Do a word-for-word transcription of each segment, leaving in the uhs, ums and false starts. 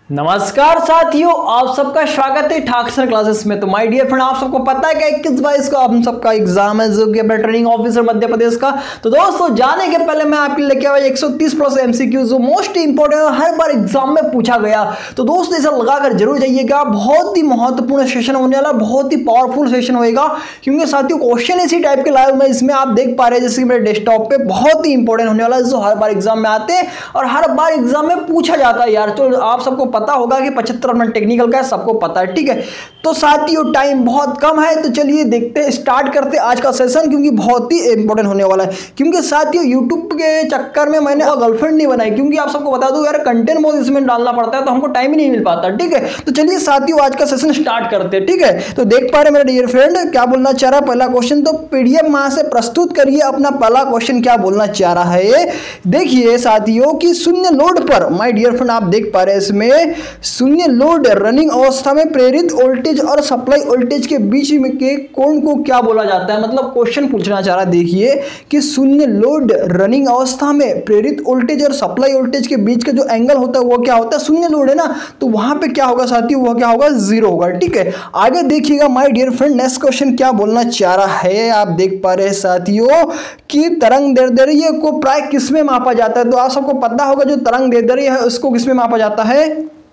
नमस्कार साथियों, आप सबका स्वागत है ठाकसर क्लासेस में। तो माय डियर फ्रेंड, आप सबको पता है कि इक्कीस बाईस को हम सबका एग्जाम है जो कि अपना ट्रेनिंग ऑफिसर मध्य प्रदेश का। तो दोस्तों, जाने के पहले मैं आपके लिए लेके आया एक सौ तीस प्लस एमसीक्यू जो मोस्ट इंपोर्टेंट है, हर बार एग्जाम में पूछा गया। तो दोस्तों, इसे लगाकर जरूर जाइएगा, बहुत ही महत्वपूर्ण सेशन होने वाला, बहुत ही पावरफुल सेशन होगा। क्योंकि साथियों, क्वेश्चन इसी टाइप के लाए हुए इसमें आप देख पा रहे हैं, जैसे कि मेरे डेस्कटॉप पे बहुत ही इंपॉर्टेंट होने वाला है, जो हर बार एग्जाम में आते हैं और हर बार एग्जाम में पूछा जाता है यार। तो आप सबको पता होगा कि पचहत्तर मिनट टेक्निकल का है, सबको पता है, ठीक है। तो साथियों, टाइम बहुत कम है, तो चलिए देखते हैं, स्टार्ट करते आज का सेशन, क्योंकि बहुत ही इंपॉर्टेंट होने वाला है। क्योंकि साथियों, यूट्यूब के चक्कर में मैंने गर्लफ्रेंड नहीं बनाई, क्योंकि आप सबको बता दूं यार, कंटेंट बहुत इसमें डालना पड़ता है, तो हमको टाइम ही नहीं मिल पाता, ठीक है। तो चलिए साथियों, आज का सेशन स्टार्ट करते हैं, ठीक है। तो देख पा रहे मेरे डियर फ्रेंड, क्या बोलना चाह रहा है पहला क्वेश्चन, तो पीडीएफ मां से प्रस्तुत करिए अपना पहला क्वेश्चन क्या बोलना चाह रहा है। देखिए साथियों कि शून्य लोड पर, माय डियर फ्रेंड आप देख पा रहे हैं इसमें शून्य लोड रनिंग अवस्था में प्रेरित वोल्टेज और सप्लाई वोल्टेज के बीच में के कोण को क्या बोला जाता है। मतलब क्वेश्चन पूछना चाह रहा है, देखिए कि शून्य लोड रनिंग अवस्था में प्रेरित वोल्टेज और सप्लाई वोल्टेज के बीच का जो एंगल होता है वो क्या होता है। शून्य लोड है ना, तो वहां पे क्या होगा साथियों, वो क्या होगा, जीरो होगा, ठीक है। आगे देखिएगा my dear friend, next question क्या बोलना चाह रहा है। आप देख पा रहे हैं साथियों कि तरंग दैर्ध्य को प्राय किसमें मापा जाता है। तो आप सबको पता होगा जो तरंग दैर्ध्य है उसको किसमें मापा जाता है।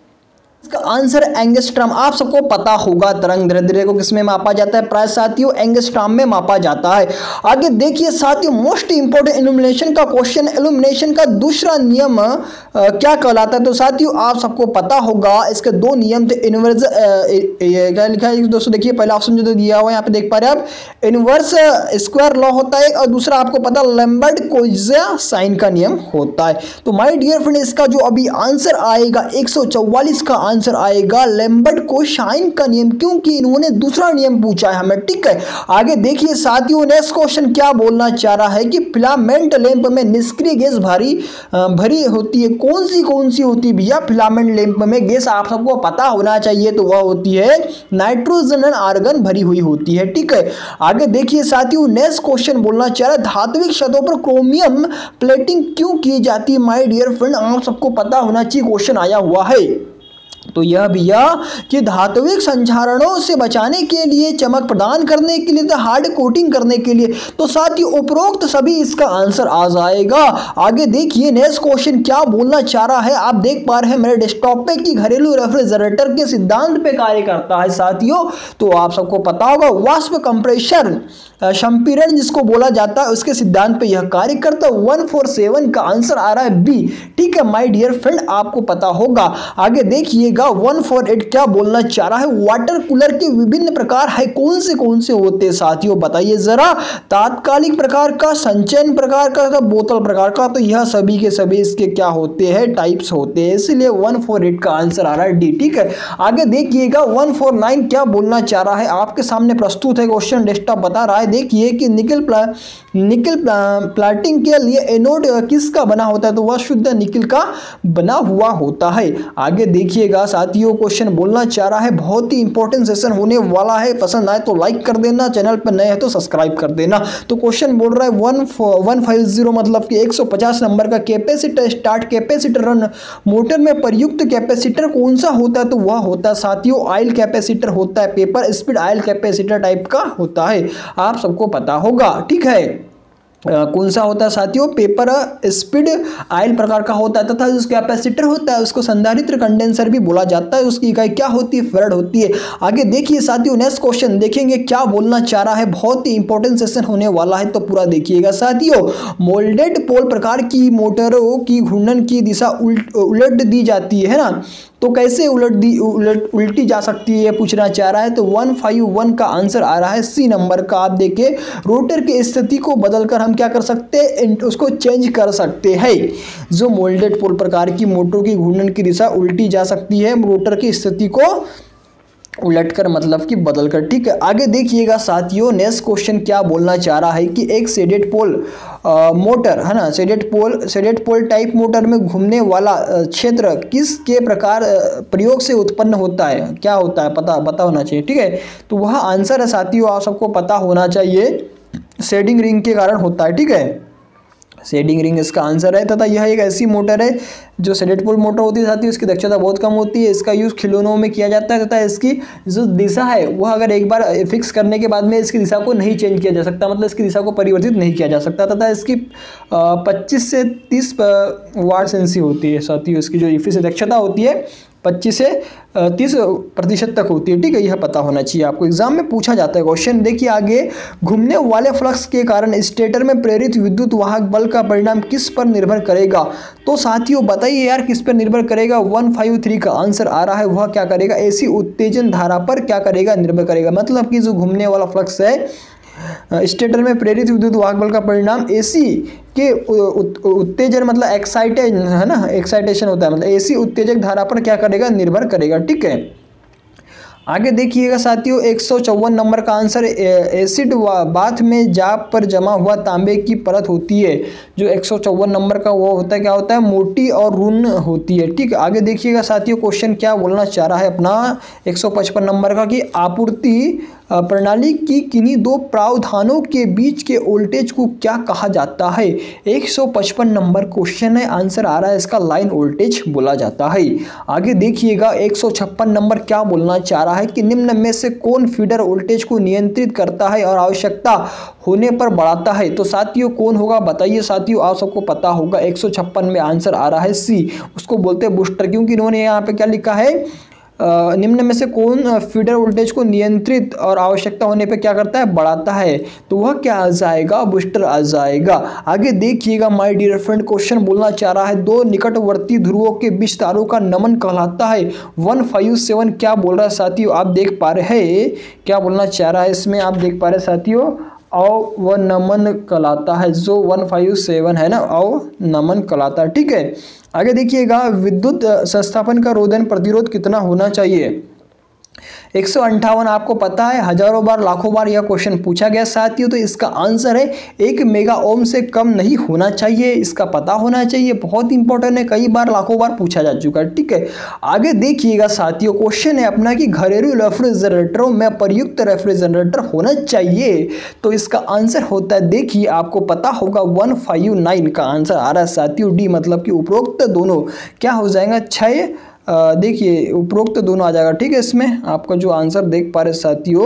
इसका आंसर एंगस्ट्रॉम। आप सबको पता होगा तरंग दैर्ध्य को किसमें मापा जाता है, प्राय साथियों एंगस्ट्रॉम में मापा जाता है। आगे देखिए साथियों, मोस्ट इंपोर्टेंट इल्यूमिनेशन का क्वेश्चन, इल्यूमिनेशन का दूसरा नियम आ, क्या कहलाता है। तो साथियों आप सबको पता होगा इसके दो नियम थे। इनवर्स क्या लिखा है दोस्तों, देखिए पहला ऑप्शन जो दिया हुआ है यहाँ पे देख पा रहे हैं आप, इनवर्स स्क्वायर लॉ होता है, और दूसरा आपको पता लैम्बर्ट कोइजा साइन का नियम होता है। तो माय डियर फ्रेंड, इसका जो अभी आंसर आएगा एक सौ चौवालीस का आंसर आएगा लैम्बर्ट कोसाइन का नियम, क्योंकि इन्होंने दूसरा नियम पूछा है हमें, ठीक है। आगे देखिए साथियों, नेक्स्ट क्वेश्चन क्या बोलना चाह रहा है कि फिलामेंट लैंप में निष्क्रिय गैस भारी भरी होती है। कौन सी कौन सी होती है भैया फिलामेंट लैंप में गैस, आप सबको पता होना चाहिए, तो वह होती है नाइट्रोजन और आर्गन भरी हुई होती है, ठीक है। आगे देखिए साथियों, नेक्स्ट क्वेश्चन बोलना चाह रहा है धात्विक सतहों पर क्रोमियम प्लेटिंग क्यों की जाती है। माय डियर फ्रेंड, आप सबको पता होना चाहिए, क्वेश्चन आया हुआ है। तो यह भैया कि धात्विक संक्षारणों से बचाने के लिए, चमक प्रदान करने के लिए, तो हार्ड कोटिंग करने के लिए। तो साथ ही उपरोक्त सभी इसका आंसर आ जाएगा। आगे देखिए नेक्स्ट क्वेश्चन क्या बोलना चाह रहा है। आप देख पा रहे हैं मेरे डेस्कटॉप पे कि घरेलू रेफ्रिजरेटर के सिद्धांत पे कार्य करता है साथियों। तो आप सबको पता होगा वाष्प कंप्रेशर संपीड़न जिसको बोला जाता है, उसके सिद्धांत पे यह कार्य करता है। वन फोर सेवन का आंसर आ रहा है बी, ठीक है माय डियर फ्रेंड, आपको पता होगा। आगे देखिएगा वन फोर एट क्या बोलना चाह रहा है, वाटर कूलर के विभिन्न प्रकार है, कौन से कौन से होते हैं साथियों बताइए जरा। तात्कालिक प्रकार का, संचयन प्रकार का, बोतल प्रकार का। तो यह सभी के सभी इसके क्या होते हैं, टाइप्स होते हैं, इसलिए वन फोर एट का आंसर आ रहा है डी, ठीक है। आगे देखिएगा वन फोर नाइन क्या बोलना चाह रहा है, आपके सामने प्रस्तुत है क्वेश्चन, डेस्कटॉप बता रहा है। देखिए कि निकल प्ला, निकल प्लाटिंग के लिए एनोड किसका बना होता है, तो वह शुद्ध निकल का बना हुआ होता है। आगे देखिएगा साथियों, क्वेश्चन बोलना चाह रहा है, बहुत ही इंपॉर्टेंट सेशन होने वाला है, पसंद आए तो लाइक कर देना, चैनल पर नए हैं तो सब्सक्राइब कर देना। तो क्वेश्चन बोल रहा है वन वन फाइव जीरो मतलब कि एक सौ पचास नंबर का capacitor start capacitor run motor में प्रयुक्त कैपेसिटर कौन सा होता है, तो वह होता है साथियों आयल कैपेसिटर होता है, paper speed oil capacitor type का होता है, आप सबको पता होगा, ठीक है। Uh, कौन सा होता है साथियों, पेपर स्पीड आयल प्रकार का होता है, तथा जो कैपेसिटर होता है उसको संधारित्र कंडेंसर भी बोला जाता है, उसकी इकाई क्या होती है, फैराड होती है। आगे देखिए साथियों, नेक्स्ट क्वेश्चन देखेंगे क्या बोलना चाह रहा है, बहुत ही इंपॉर्टेंट सेशन होने वाला है, तो पूरा देखिएगा साथियों। मोल्डेड पोल प्रकार की मोटरों की घूर्णन की दिशा उल्ट उलट दी जाती है ना, तो कैसे उलट दी उलट उल्टी जा सकती है पूछना चाह रहा है। तो वन फाइव वन का आंसर आ रहा है सी नंबर का। आप देखिए रोटर की स्थिति को बदलकर हम क्या कर सकते हैं, उसको चेंज कर सकते हैं। जो मोल्डेड पोल प्रकार की मोटरों की घूर्णन की दिशा उल्टी जा सकती है, रोटर की स्थिति को उलटकर मतलब कि बदलकर, ठीक है। आगे देखिएगा साथियों, नेक्स्ट क्वेश्चन क्या बोलना चाह रहा है कि एक सेडेड पोल मोटर है ना, shaded pole shaded pole type motor में घूमने वाला क्षेत्र किस के प्रकार प्रयोग से उत्पन्न होता है, क्या होता है पता पता होना चाहिए, ठीक है। तो वह आंसर है साथियों, आप सबको पता होना चाहिए, शेडिंग रिंग के कारण होता है, ठीक है। शेडिंग रिंग इसका आंसर है। तथा यह एक ऐसी मोटर है जो सेडेड पोल मोटर होती है साथियों, इसकी दक्षता बहुत कम होती है। इसका यूज़ खिलौनों में किया जाता है तथा इसकी जो दिशा है वह अगर एक बार फिक्स करने के बाद में इसकी दिशा को नहीं चेंज किया जा सकता, मतलब इसकी दिशा को परिवर्तित नहीं किया जा सकता। तथा इसकी पच्चीस से तीस वाट सेंसी होती है साथियों, इसकी जो इफिशिएंसी दक्षता होती है पच्चीस से तीस प्रतिशत तक होती है। ठीक है, यह पता होना चाहिए आपको, एग्जाम में पूछा जाता है क्वेश्चन। देखिए आगे, घूमने वाले फ्लक्स के कारण स्टेटर में प्रेरित विद्युत वाहक बल का परिणाम किस पर निर्भर करेगा? तो साथियों बताइए यार किस पर निर्भर करेगा? वन फाइव थ्री का आंसर आ रहा है, वह क्या करेगा? एसी उत्तेजन धारा पर क्या करेगा? निर्भर करेगा। मतलब कि जो घूमने वाला फ्लक्स है स्टेटर में प्रेरित विद्युत वाहक बल का परिणाम एसी के उत्तेजन मतलब एक्साइटेशन है ना, एक्साइटेशन होता है, मतलब एसी उत्तेजक धारा पर क्या करेगा? निर्भर करेगा। ठीक है, आगे देखिएगा साथियों, एक सौ चौवन नंबर का आंसर, एसिड बाथ में जाप पर जमा हुआ तांबे की परत होती है। जो एक सौ चौवन नंबर का वो होता है, क्या होता है? मोटी और रून होती है। ठीक है, आगे देखिएगा साथियों, क्वेश्चन क्या बोलना चाह रहा है अपना एक सौ पचपन नंबर का, कि आपूर्ति प्रणाली की किन्हीं दो प्रावधानों के बीच के वोल्टेज को क्या कहा जाता है? एक सौ पचपन नंबर क्वेश्चन है, आंसर आ रहा है इसका लाइन वोल्टेज बोला जाता है। आगे देखिएगा एक सौ छप्पन नंबर क्या बोलना चाह रहा है, कि निम्न में से कौन फीडर वोल्टेज को नियंत्रित करता है और आवश्यकता होने पर बढ़ाता है? तो साथियों कौन होगा बताइए साथियों, आप सबको पता होगा। एक सौ छप्पन में आंसर आ रहा है सी, उसको बोलते हैं बूस्टर, क्योंकि इन्होंने यहाँ पे क्या लिखा है, निम्न में से कौन फीडर वोल्टेज को नियंत्रित और आवश्यकता होने पे क्या करता है? बढ़ाता है। तो वह क्या आ जाएगा? बूस्टर आ जाएगा। आगे देखिएगा माय डियर फ्रेंड, क्वेश्चन बोलना चाह रहा है, दो निकटवर्ती ध्रुवों के बीच तारों का नमन कहलाता है। वन फाइव सेवन क्या बोल रहा है साथियों, आप देख पा रहे हैं क्या बोलना चाह रहा है इसमें, आप देख पा रहे हैं साथियों, अवनमन कहलाता है। जो वन फाइव सेवन है ना, अवनमन कहलाता है। ठीक है, आगे देखिएगा, विद्युत संस्थापन का रोधन प्रतिरोध कितना होना चाहिए? एक सौ अंठावन आपको पता है, हजारों बार लाखों बार यह क्वेश्चन पूछा गया साथियों। तो इसका आंसर है एक मेगा ओम से कम नहीं होना चाहिए, इसका पता होना चाहिए, बहुत इंपॉर्टेंट है, कई बार लाखों बार पूछा जा चुका है। ठीक है, आगे देखिएगा साथियों, क्वेश्चन है अपना कि घरेलू रेफ्रिजरेटरों में प्रयुक्त रेफ्रिजरेटर होना चाहिए। तो इसका आंसर होता है, देखिए आपको पता होगा, वन फाइव नाइन का आंसर आ रहा है साथियों, डी, मतलब कि उपरोक्त दोनों क्या हो जाएगा? छः, देखिए उपरोक्त दोनों आ जाएगा। ठीक है, इसमें आपका जो आंसर देख पा रहे साथियों,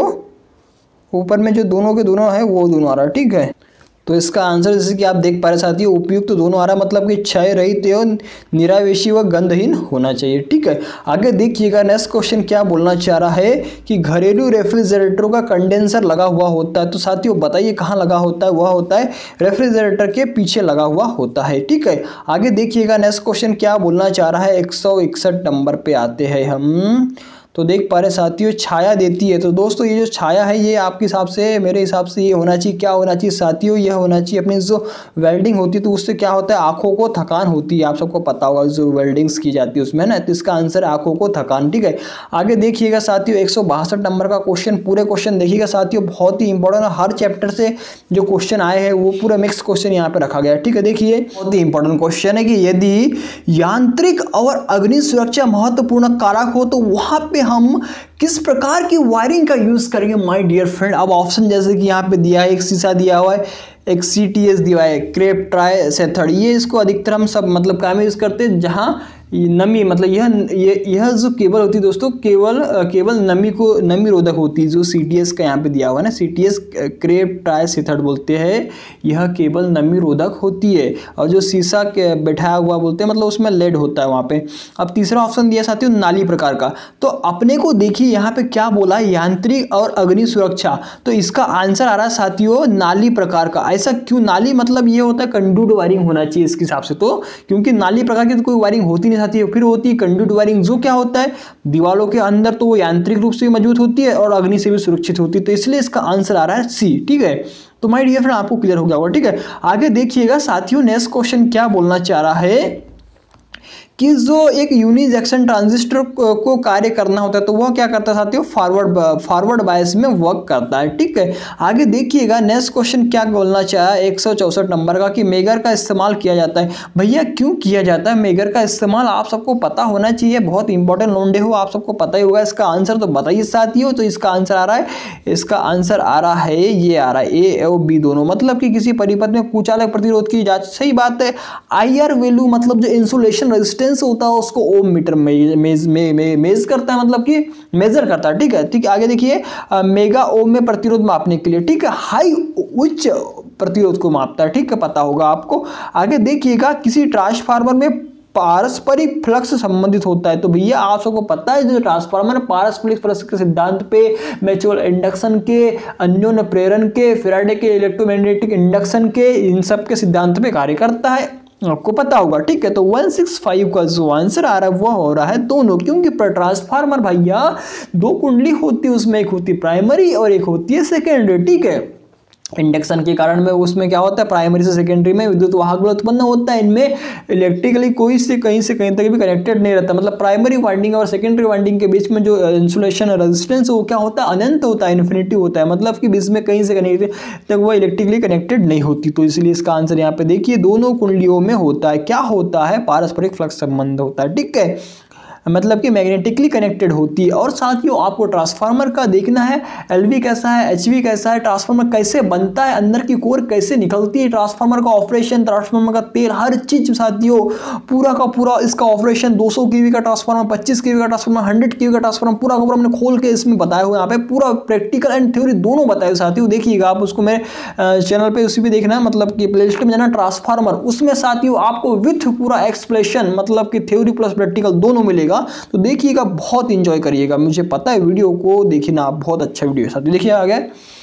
ऊपर में जो दोनों के दोनों है वो दोनों आ रहा है। ठीक है, तो इसका आंसर जैसे कि आप देख पा रहे साथियों, उपयुक्त तो दोनों आ रहा है, मतलब कि क्षय रहित एवं निरावेशी व गंधहीन होना चाहिए। ठीक है, आगे देखिएगा नेक्स्ट क्वेश्चन क्या बोलना चाह रहा है, कि घरेलू रेफ्रिजरेटरों का कंडेंसर लगा हुआ होता है। तो साथियों बताइए कहाँ लगा होता है? वह होता है रेफ्रिजरेटर के पीछे लगा हुआ होता है। ठीक है, आगे देखिएगा नेक्स्ट क्वेश्चन क्या बोलना चाह रहा है, एक सौ इकसठ नंबर पे आते हैं हम। तो देख पा रहे साथियों, छाया देती है। तो दोस्तों ये जो छाया है ये आपके हिसाब से, मेरे हिसाब से ये होना चाहिए, क्या होना चाहिए साथियों? यह होना चाहिए अपनी जो वेल्डिंग होती है, तो उससे क्या होता है? आंखों को थकान होती है, आप सबको पता होगा, जो वेल्डिंग्स की जाती है उसमें ना। तो इसका आंसर है आंखों को थकान। ठीक है, आगे देखिएगा साथियों, एक सौ बासठ नंबर का क्वेश्चन, पूरे क्वेश्चन देखिएगा साथियों, बहुत ही इंपॉर्टेंट है, हर चैप्टर से जो क्वेश्चन आए हैं वो पूरा मिक्स क्वेश्चन यहाँ पे रखा गया है। ठीक है, देखिए बहुत ही इंपॉर्टेंट क्वेश्चन है कि यदि यांत्रिक और अग्नि सुरक्षा महत्वपूर्ण कारक हो तो वहां पे हम किस प्रकार की वायरिंग का यूज करेंगे माय डियर फ्रेंड? अब ऑप्शन जैसे कि यहाँ पे दिया है, एक शीशा दिया हुआ है, एक सी टी एस दिया है, क्रेप ट्राई सेथड, ये इसको अधिकतर हम सब मतलब काम में यूज करते हैं जहाँ नमी, मतलब यह ये यह जो केबल होती है दोस्तों, केवल केवल नमी को नमी रोधक होती है। जो सी टी एस का यहाँ पे दिया हुआ है ना, सी टी एस क्रेप ट्राई सेथड बोलते हैं, यह केवल नमी रोधक होती है। और जो शीशा के बैठाया हुआ बोलते हैं, मतलब उसमें लेड होता है वहाँ पे। अब तीसरा ऑप्शन दिया साथियों नाली प्रकार का। तो अपने को देखिए यहाँ पे क्या बोला है, यांत्रिक और अग्नि सुरक्षा। तो इसका आंसर आ रहा है साथियों नाली प्रकार का। ऐसा क्यों? नाली मतलब ये होता है कंडक्ट वायरिंग होना चाहिए इसके हिसाब से, तो क्योंकि नाली प्रकार की तो कोई वायरिंग होती नहीं साथी, फिर होती है कंडक्ट वायरिंग, जो क्या होता है दीवारों के अंदर, तो वो यांत्रिक रूप से भी मौजूद होती है और अग्नि से भी सुरक्षित होती है। तो इसलिए इसका आंसर आ रहा है सी। ठीक है, तो माय डियर फ्रेंड आपको क्लियर हो गया होगा। ठीक है, आगे देखिएगा साथियों नेक्स्ट क्वेश्चन क्या बोलना चाह रहा है, कि जो एक यूनि जंक्शन ट्रांजिस्टर को कार्य करना होता है तो वह क्या करता है साथियों, फॉरवर्ड फॉरवर्ड बायस में वर्क करता है। ठीक है, आगे देखिएगा नेक्स्ट क्वेश्चन क्या बोलना चाहा एक सौ चौसठ नंबर का कि मेगर का इस्तेमाल किया जाता है। भैया क्यों किया जाता है मेगर का इस्तेमाल, आप सबको पता होना चाहिए, बहुत इंपॉर्टेंट लौंडे हो, आप सबको पता ही होगा। इसका आंसर तो बताइए साथियों। तो इसका आंसर आ रहा है, इसका आंसर आ रहा है ये आ रहा है ए और बी दोनों, मतलब कि किसी परिपथ में कुचालक प्रतिरोध की जांच। सही बात है। आई आर वैल्यू मतलब जो इंसुलेशन रेजिस्टेंस होता है उसको ओम मीटर में मेज में मेज करता है, मतलब कि मेजर करता है। ठीक है, ठीक है, आगे देखिए मेगा ओम में प्रतिरोध मापने के लिए। ठीक है, हाई उच्च प्रतिरोध को मापता है। ठीक है, पता होगा आपको। आगे देखिएगा किसी ट्रांसफार्मर में पारस्परिक फ्लक्स संबंधित होता है। तो भैया आप सबको पता है जो ट्रांसफार्मर पारस्परिक फ्लक्स के सिद्धांत पे, म्यूचुअल इंडक्शन के, अन्योन्य प्रेरण के, फैराडे के इलेक्ट्रोमैग्नेटिक इंडक्शन के, इन सब के सिद्धांत पे कार्य करता है, आपको पता होगा। ठीक है, तो एक सौ पैंसठ का जो आंसर आ रहा है वह हो रहा है दोनों, क्योंकि ट्रांसफार्मर भैया दो कुंडली होती है, उसमें एक होती है प्राइमरी और एक होती है सेकेंडरी। ठीक है, इंडक्शन के कारण में उसमें क्या होता है, प्राइमरी से सेकेंडरी में विद्युत वाहक बल उत्पन्न होता है। इनमें इलेक्ट्रिकली कोई से कहीं से कहीं तक भी कनेक्टेड नहीं रहता, मतलब प्राइमरी वाइंडिंग और सेकेंडरी वाइंडिंग के बीच में जो इंसुलेशन रेजिस्टेंस वो क्या होता है, अनंत होता है, इन्फिनिटी होता है, मतलब कि बीच में कहीं से कहीं तक वो इलेक्ट्रिकली कनेक्टेड नहीं होती। तो इसलिए इसका आंसर यहाँ पे देखिए दोनों कुंडलियों में होता है, क्या होता है, पारस्परिक फ्लक्स संबंध होता है। ठीक है, मतलब कि मैग्नेटिकली कनेक्टेड होती है। और साथियों आपको ट्रांसफार्मर का देखना है, एलवी कैसा है, एचवी कैसा है, ट्रांसफार्मर कैसे बनता है, अंदर की कोर कैसे निकलती है, ट्रांसफार्मर का ऑपरेशन, ट्रांसफार्मर का तेल, हर चीज साथियों पूरा का पूरा इसका ऑपरेशन, दो सौ केवी का ट्रांसफार्मर, पच्चीस केवी का ट्रांसफार्मर, सौ केवी का ट्रांसफार्मर, पूरा का पूरा हमने खोल के इसमें बताया हुआ, यहाँ पे पूरा प्रैक्टिकल एंड थ्योरी दोनों बताए साथियों। देखिएगा आप उसको मेरे चैनल पे उसी भी देखना है, मतलब कि प्लेलिस्ट में जाना ट्रांसफार्मर, उसमें साथियों आपको विथ पूरा एक्सप्लेनेशन, मतलब कि थ्योरी प्लस प्रैक्टिकल दोनों मिलेगा। तो देखिए बहुत एंजॉय करिएगा, मुझे पता है वीडियो को देखिए ना, बहुत अच्छा वीडियो है साथ। देखिए आगे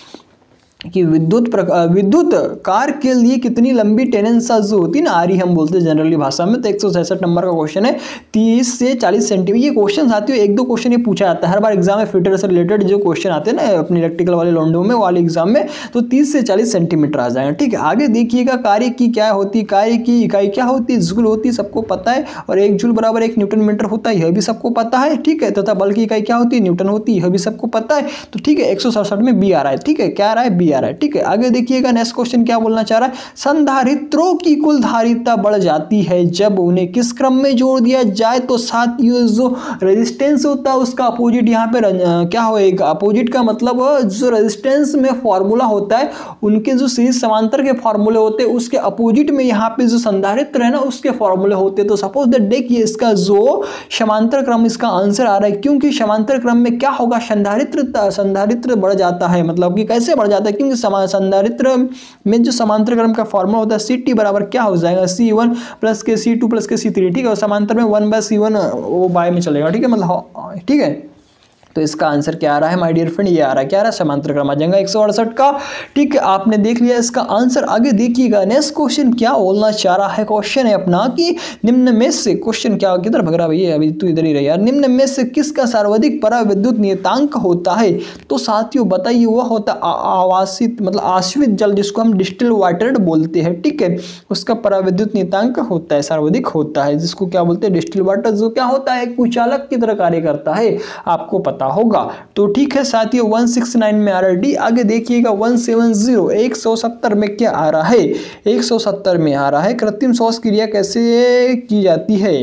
कि विद्युत विद्युत कार के लिए कितनी लंबी टेनेंसाज जो होती है ना, आरी हम बोलते हैं जनरली भाषा में। तो एक सौ सैंसठ नंबर का क्वेश्चन है, तीस से चालीस सेंटीमीटर। ये क्वेश्चन साथियों एक दो क्वेश्चन ये पूछा जाता है हर बार एग्जाम में, फिल्टर से रिलेटेड जो क्वेश्चन आते हैं ना अपने इलेक्ट्रिकल वाले लॉन्डो में वाले एग्जाम में, तो तीस से चालीस सेंटीमीटर आ जाएगा। ठीक है, आगे देखिएगा कार्य की क्या होती है, कार्य की इकाई क्या होती है, जूल होती है, सबको पता है। और एक जूल बराबर एक न्यूटन मीटर होता है, यह भी सबको पता है। ठीक है, तथा बल की इकाई क्या होती है, न्यूटन होती है, यह भी सबको पता है। तो ठीक है, एक सौ सड़सठ में बी आ रहा है। ठीक है, क्या आ रहा है, बी आ रहा है। ठीक है, आगे देखिएगा नेक्स्ट क्वेश्चन क्या बोलना चाह रहा है, संधारित्रों की कुल धारिता बढ़ जाती है जब उन्हें किस क्रम में जोड़ दिया जाए। तो साथियों जो रेजिस्टेंस होता है उसका अपोजिट यहाँ पे क्या होएगा, अपोजिट का मतलब जो रेजिस्टेंस में फॉर्मूला होता है उनके जो सीरीज समांतर के फॉर्मूले होते हैं उसके अपोजिट में यहाँ पे जो संधारित्र है ना उसके फॉर्मूले होते हैं। तो सपोज दैट देखिए इसका जो समांतर क्रम इसका आंसर आ रहा है, क्योंकि समांतर क्रम में क्या होगा, संधारित्र संधारित्र बढ़ जाता है। मतलब कि कैसे बढ़ जाता है, क्योंकि संधारित्र में जो समांतर क्रम का फॉर्मूला होता है सी टी बराबर क्या हो जाएगा, सी वन प्लस के सी टू प्लस के सी थ्री। ठीक है, और समांतर में वन बाय सी वन वो बाय में चलेगा। ठीक है, मतलब ठीक है, तो इसका आंसर क्या आ रहा है माय डियर फ्रेंड, ये आ रहा है, क्या आ रहा है, समांतर क्रम आ जाएगा एक सौ अड़सठ का। ठीक है, आपने देख लिया इसका आंसर। आगे देखिएगा नेक्स्ट क्वेश्चन क्या बोलना चाह रहा है, क्वेश्चन है अपना कि निम्न में से, क्वेश्चन क्या किधर भग रहा भैया, अभी तू इधर ही रहे यार, निम्न में से किसका सर्वाधिक पराविद्युत नियतांक होता है। तो साथियों बताइए, वह होता आवासित मतलब आश्रित जल जिसको हम डिस्टिल वाटर बोलते हैं। ठीक है, उसका पराविद्युत नियतांक होता है, सर्वाधिक होता है, जिसको क्या बोलते हैं, डिस्टिल वाटर, जो क्या होता है कुचालक की तरह कार्य करता है, आपको पता होगा। तो ठीक है साथियों, एक सौ उनहत्तर में आ रहा है डी। आगे देखिएगा एक सौ सत्तर एक सौ सत्तर में क्या आ रहा है, एक सौ सत्तर में आ रहा है कृत्रिम श्वास क्रिया कैसे की जाती है।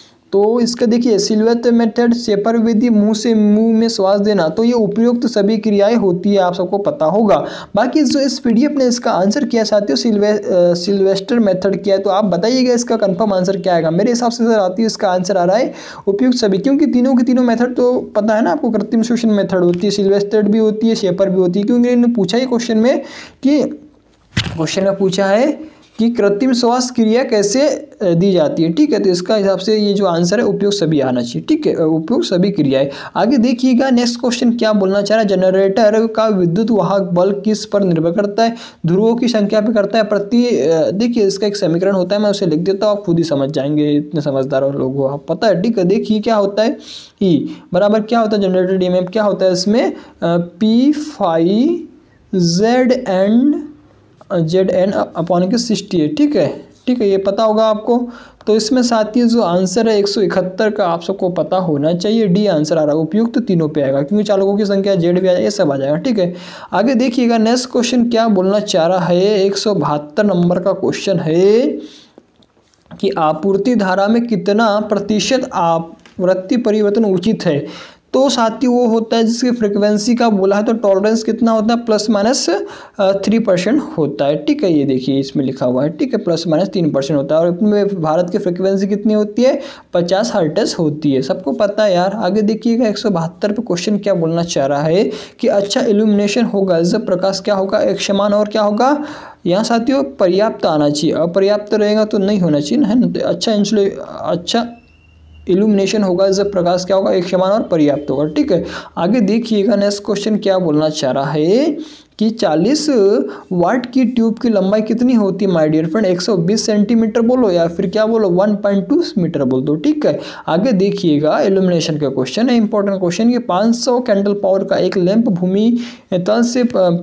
तो इसका देखिए सिल्वेट मेथड, शेपर विधि, मुंह से मुंह में श्वास देना, तो ये उपयुक्त तो सभी क्रियाएं होती है, आप सबको पता होगा। बाकी जो इस पीडीएफ ने इसका आंसर किया साथियों सिल्वे सिल्वेस्टर मेथड किया है, तो आप बताइएगा इसका कंफर्म आंसर क्या आएगा। मेरे हिसाब से सर आती है इसका आंसर आ रहा है उपयुक्त सभी, क्योंकि तीनों के तीनों मेथड तो पता है ना आपको, कृत्रिम श्वसन मेथड होती है, सिल्वेस्टर भी होती है, शेपर भी होती है, क्योंकि इन्होंने पूछा ही क्वेश्चन में कि क्वेश्चन में पूछा है कि कृत्रिम श्वास क्रिया कैसे दी जाती है। ठीक है, तो इसका हिसाब से ये जो आंसर है उपयोग सभी आना चाहिए। ठीक है, उपयोग सभी क्रियाएं। आगे देखिएगा नेक्स्ट क्वेश्चन क्या बोलना चाह रहा है, जनरेटर का विद्युत वाहक बल किस पर निर्भर करता है, ध्रुवों की संख्या पर करता है, प्रति देखिए इसका एक समीकरण होता है, मैं उसे लिख देता हूँ, आप खुद ही समझ जाएंगे, इतने समझदार लोग हो आप, पता है। ठीक है, देखिए क्या होता है, ई बराबर क्या होता है जनरेटर डी में क्या होता है, इसमें P five Z and Z N upon के सिक्सटी है। ठीक है, ठीक है, ये पता होगा आपको। तो इसमें साथियों जो आंसर है एक सौ इकहत्तर का आप सबको पता होना चाहिए, डी आंसर आ रहा है, उपयुक्त तो तीनों पे आएगा क्योंकि चालकों की संख्या जेड भी आ जाएगा, ये सब आ जाएगा। ठीक है, आगे देखिएगा नेक्स्ट क्वेश्चन क्या बोलना चाह रहा है। एक सौ बहत्तर नंबर का क्वेश्चन है कि आपूर्ति धारा में कितना प्रतिशत आवृत्ति परिवर्तन उचित है। तो साथियों वो होता है जिसकी फ्रीक्वेंसी का बोला है तो टॉलरेंस कितना होता है, प्लस माइनस थ्री परसेंट होता है। ठीक है, ये देखिए इसमें लिखा हुआ है। ठीक है, प्लस माइनस तीन परसेंट होता है। और इसमें भारत की फ्रीक्वेंसी कितनी होती है, पचास हर्ट्ज होती है, सबको पता है यार। आगे देखिएगा एक सौ बहत्तर पे क्वेश्चन क्या बोलना चाह रहा है कि अच्छा इल्यूमिनेशन होगा जब प्रकाश क्या होगा, एक समान और क्या होगा, यहाँ साथियों पर्याप्त आना चाहिए, अपर्याप्त रहेगा तो नहीं होना चाहिए है ना। तो अच्छा इंसुले अच्छा इल्यूमिनेशन होगा जब प्रकाश क्या होगा, एक समान और पर्याप्त होगा। ठीक है, आगे देखिएगा नेक्स्ट क्वेश्चन क्या बोलना चाह रहा है कि चालीस वाट की ट्यूब की लंबाई कितनी होती है माय डियर फ्रेंड, एक सौ बीस सेंटीमीटर बोलो या फिर क्या बोलो एक पॉइंट दो मीटर बोल दो। ठीक है, आगे देखिएगा इल्यूमिनेशन का क्वेश्चन है, इंपॉर्टेंट क्वेश्चन। ये पाँच सौ कैंडल पावर का एक लैंप भूमि तल से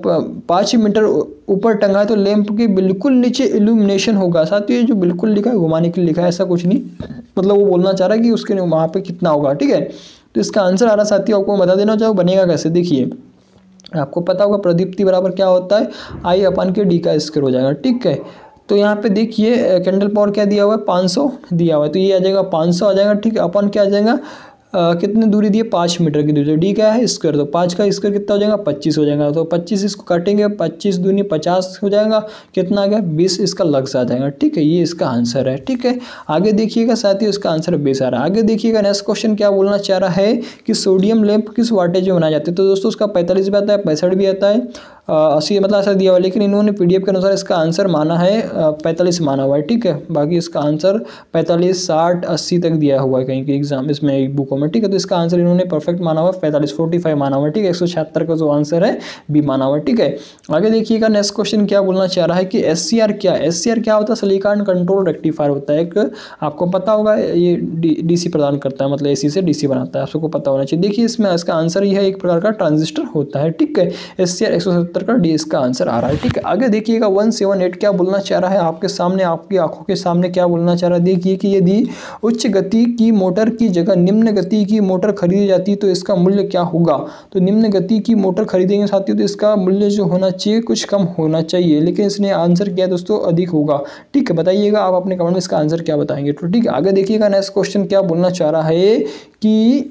पाँच मीटर ऊपर टंगा है तो लैंप के बिल्कुल नीचे इल्यूमिनेशन होगा। साथियों ये जो बिल्कुल लिखा है घुमाने के लिए लिखा है, ऐसा कुछ नहीं, मतलब वो बोलना चाह रहा है कि उसके वहाँ पे कितना होगा। ठीक है, तो इसका आंसर आ रहा साथियों आपको बता देना चाहो बनेगा कैसे। देखिए आपको पता होगा प्रदीप्ति बराबर क्या होता है, आई अपन के डी का स्क्वायर हो जाएगा। ठीक है, तो यहाँ पे देखिए कैंडल पावर क्या दिया हुआ है, पाँच सौ दिया हुआ है, तो ये आ जाएगा पाँच सौ आ जाएगा। ठीक है, अपन क्या आ जाएगा, आ, कितनी दूरी दी है, पाँच मीटर की दूरी, डी क्या है स्क्वायर, तो पाँच का स्क्वायर कितना हो जाएगा, पच्चीस हो जाएगा। तो पच्चीस इसको काटेंगे, पच्चीस दूनी पचास हो जाएगा, कितना आ गया बीस, इसका लग आ जाएगा। ठीक है, ये इसका आंसर है। ठीक है, आगे देखिएगा साथियों इसका आंसर बीस आ रहा है। आगे देखिएगा नेक्स्ट क्वेश्चन क्या बोलना चाह रहा है कि सोडियम लैंप किस वाटेज में बनाए जाते हैं। तो दोस्तों उसका पैंतालीस भी आता है, पैंसठ भी आता है, अस्सी मतलब ऐसा दिया हुआ है, लेकिन इन्होंने पीडीएफ के अनुसार इसका आंसर माना है पैंतालीस माना हुआ है। ठीक है, बाकी इसका आंसर पैंतालीस साठ अस्सी तक दिया हुआ है कहीं के एग्जाम इसमें एक बुकों में। ठीक है, तो इसका आंसर इन्होंने परफेक्ट माना हुआ है पैंतालीस फोर्टी फाइव माना हुआ है। ठीक है, एक सौ छिहत्तर का जो आंसर है बी माना हुआ है। ठीक है, आगे देखिएगा नेक्स्ट क्वेश्चन क्या बोलना चाह रहा है कि एस सी आर क्या, एस सी आर क्या होता है, सिलिकॉन कंट्रोल रेक्टिफायर होता है। एक आपको पता होगा ये डी सी प्रदान करता है, मतलब ए सी से डी सी बनाता है, आपको पता होना चाहिए। देखिए इसमें इसका आंसर ये है एक प्रकार का ट्रांजिस्टर होता है। ठीक है, एस सी आर एक सौ सत्तर का डी इसका आंसर आ रहा है। ठीक है, आगे देखिएगा एक सौ अठहत्तर क्या बोलना चाह रहा है आपके सामने, आपकी आंखों के सामने क्या बोलना चाह रहा है। देखिए कि यदि उच्च गति की मोटर की जगह निम्न गति की मोटर खरीदी जाती तो इसका मूल्य क्या होगा। तो निम्न गति की मोटर खरीदेंगे साथियों तो इसका मूल्य जो होना चाहिए कुछ कम होना चाहिए, लेकिन इसने आंसर किया दोस्तों अधिक होगा। ठीक है, बताइएगा आप अपने कमेंट में इसका आंसर क्या बताएंगे। तो ठीक है, आगे देखिएगा नेक्स्ट क्वेश्चन क्या बोलना चाह रहा है कि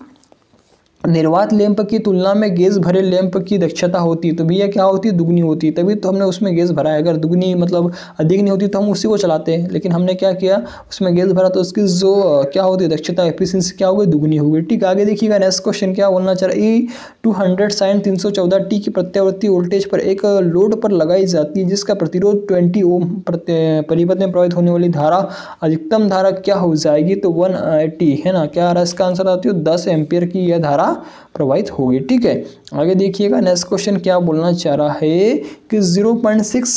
निर्वात लैंप की तुलना में गैस भरे लैंप की दक्षता होती है तो भैया क्या होती है, दुगनी होती है, तभी तो हमने उसमें गैस भरा है। अगर दुगनी मतलब अधिक नहीं होती तो हम उसी को चलाते हैं, लेकिन हमने क्या किया उसमें गैस भरा तो उसकी जो क्या होती है दक्षता एफिशिएंसी क्या हो गई, दुगनी हो गई। ठीक, आगे देखिएगा नेक्स्ट क्वेश्चन क्या बोलना चाह रहा है। ई टू हंड्रेड साइन तीन सौ चौदह टी की प्रत्यावर्ती वोल्टेज पर एक लोड पर लगाई जाती है जिसका प्रतिरोध ट्वेंटी ओम परिपथ में प्रवाहित होने वाली धारा अधिकतम धारा क्या हो जाएगी, तो वन एट्टी है ना, क्या आ रहा है इसका आंसर आती है दस एम्पियर की यह धारा प्रवाहित होगी। ठीक है, आगे देखिएगा नेक्स्ट क्वेश्चन क्या बोलना चाह रहा है कि ज़ीरो पॉइंट सिक्स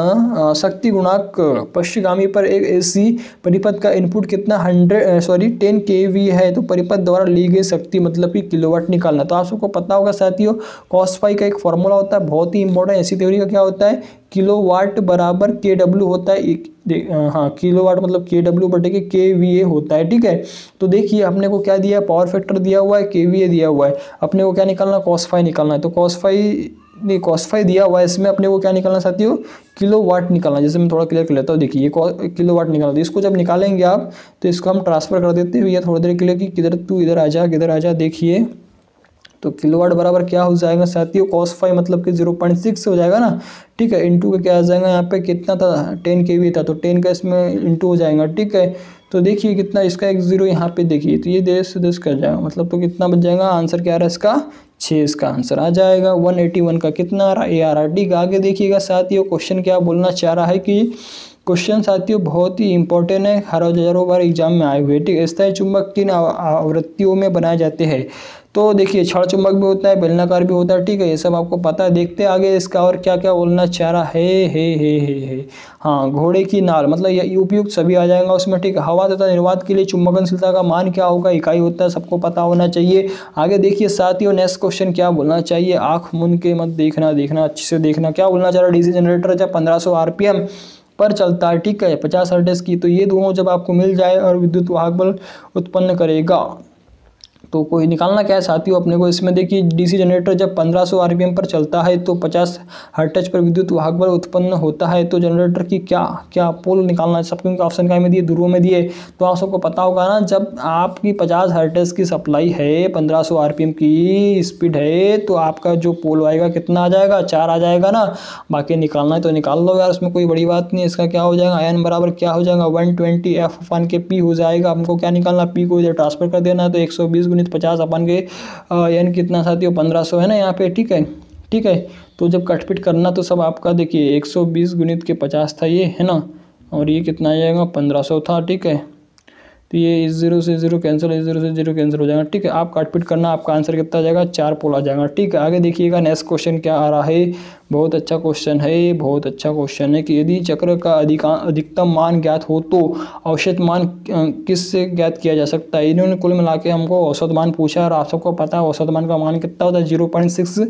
शक्ति गुणांक पश्चिगामी पर एक एसी परिपथ का इनपुट कितना हंड्रेड सॉरी टेन केवी है तो परिपथ द्वारा ली गई शक्ति मतलब कि किलोवाट निकालना। तो आप सबको पता होगा साथियों कॉस फाई का एक फॉर्मूला होता है बहुत ही इंपॉर्टेंट, ऐसी थ्योरी का क्या होता है किलोवाट बराबर के डब्ल्यू होता है, एक हाँ किलोवाट मतलब के डब्ल्यू बटे के के वी ए होता है। ठीक है, तो देखिए अपने को क्या दिया पावर फैक्टर दिया हुआ है, के वी ए दिया हुआ है, अपने को क्या निकालना कॉस फाई निकालना है। तो कॉस फाई नहीं कॉस फाई दिया हुआ है, इसमें अपने को क्या निकालना साथियों किलो वाट निकालना। जैसे मैं थोड़ा क्लियर कर लेता हूँ, देखिए ये किलो वाट निकालना, तो इसको जब निकालेंगे आप तो इसको हम ट्रांसफर कर देते हैं भैया थोड़ी देर के लिए कि किधर तू इधर आ जा किधर आ जा। देखिए तो किलोवाट बराबर क्या हो जाएगा साथियों कॉस फाई मतलब कि ज़ीरो पॉइंट सिक्स हो जाएगा ना। ठीक है, इंटू का क्या आ जाएगा यहाँ पे कितना था टेन के वी था तो टेन का इसमें इंटू हो जाएगा। ठीक है, तो देखिए कितना इसका एक जीरो यहाँ पे देखिए तो ये देश से देश कर जाएगा मतलब तो कितना बच जाएगा, आंसर क्या आ रहा है इसका छः, इसका आंसर आ जाएगा वन एटी वन का कितना आ रहा है ए आ रहा है। ठीक है, आगे देखिएगा साथियों क्वेश्चन क्या बोलना चाह रहा है कि क्वेश्चन साथियों बहुत ही इंपॉर्टेंट है, हर हजारों बार एग्जाम में आए हुए। ठीक है, स्थायी चुंबक किन आवृत्तियों में बनाए जाते हैं। तो देखिए क्षण चुंबक भी होता है बेलनाकार भी होता है। ठीक है, ये सब आपको पता है। देखते हैं आगे इसका और क्या क्या बोलना चाह रहा है हे हे हे हे हाँ घोड़े की नाल मतलब ये उपयुक्त सभी आ जाएगा उसमें। ठीक है, हवा तथा निर्वात के लिए चुंबकनशीलता का मान क्या होगा, इकाई होता है, सबको पता होना चाहिए। आगे देखिए साथियों नेक्स्ट क्वेश्चन क्या बोलना चाहिए, आंख मूंद के मत देखना देखना अच्छे से देखना। क्या बोलना चाह रहा है, डीसी जनरेटर जब पंद्रह सौ आरपीएम पर चलता है, ठीक है, पचास हर्ट्ज की। तो ये दोनों जब आपको मिल जाए और विद्युत वाहक बल उत्पन्न करेगा, तो कोई निकालना क्या है साथियों अपने को इसमें। देखिए डीसी जनरेटर जब पंद्रह सौ आरपीएम पर चलता है तो पचास हर्ट्ज पर विद्युत वाहक बल उत्पन्न होता है। तो जनरेटर की क्या क्या पोल निकालना है, सब क्योंकि ऑप्शन क्या में दिए, ध्रुवों में दिए। तो आप सबको पता होगा ना, जब आपकी पचास हर्ट्ज की सप्लाई है, पंद्रह सौ आरपीएम की स्पीड है, तो आपका जो पोल आएगा कितना आ जाएगा, चार आ जाएगा ना। बाकी निकालना है तो निकाल लो यार, उसमें कोई बड़ी बात नहीं है। इसका क्या हो जाएगा, एन बराबर क्या हो जाएगा, वन ट्वेंटी एफ अपन के पी हो जाएगा। हमको क्या निकालना, पी को इधर ट्रांसफर कर देना है, तो एक सौ बीस गुणित पचास अपन के एन कितना साथियों, पंद्रह सौ है ना यहाँ पे, ठीक है ठीक है। तो जब कटपिट करना तो सब आपका देखिए एक सौ बीस गुणित के पचास था ये, है ना, और ये कितना आ जाएगा, पंद्रह सौ था, ठीक है। तो ये इस जीरो से जीरो कैंसिल, इस जीरो से जीरो कैंसिल हो जाएगा, ठीक है। आप काटपीट करना, आपका आंसर कितना आ जाएगा, चार पोल आ जाएगा, ठीक है। आगे देखिएगा नेक्स्ट क्वेश्चन क्या आ रहा है, बहुत अच्छा क्वेश्चन है, बहुत अच्छा क्वेश्चन है कि यदि चक्र का अधिका अधिकतम मान ज्ञात हो तो औसत मान किस से ज्ञात किया जा सकता है। इन्होंने कुल मिला के हमको औसत मान पूछा और आप सबको पता है औसत मान का मान कितना होता है, zero point six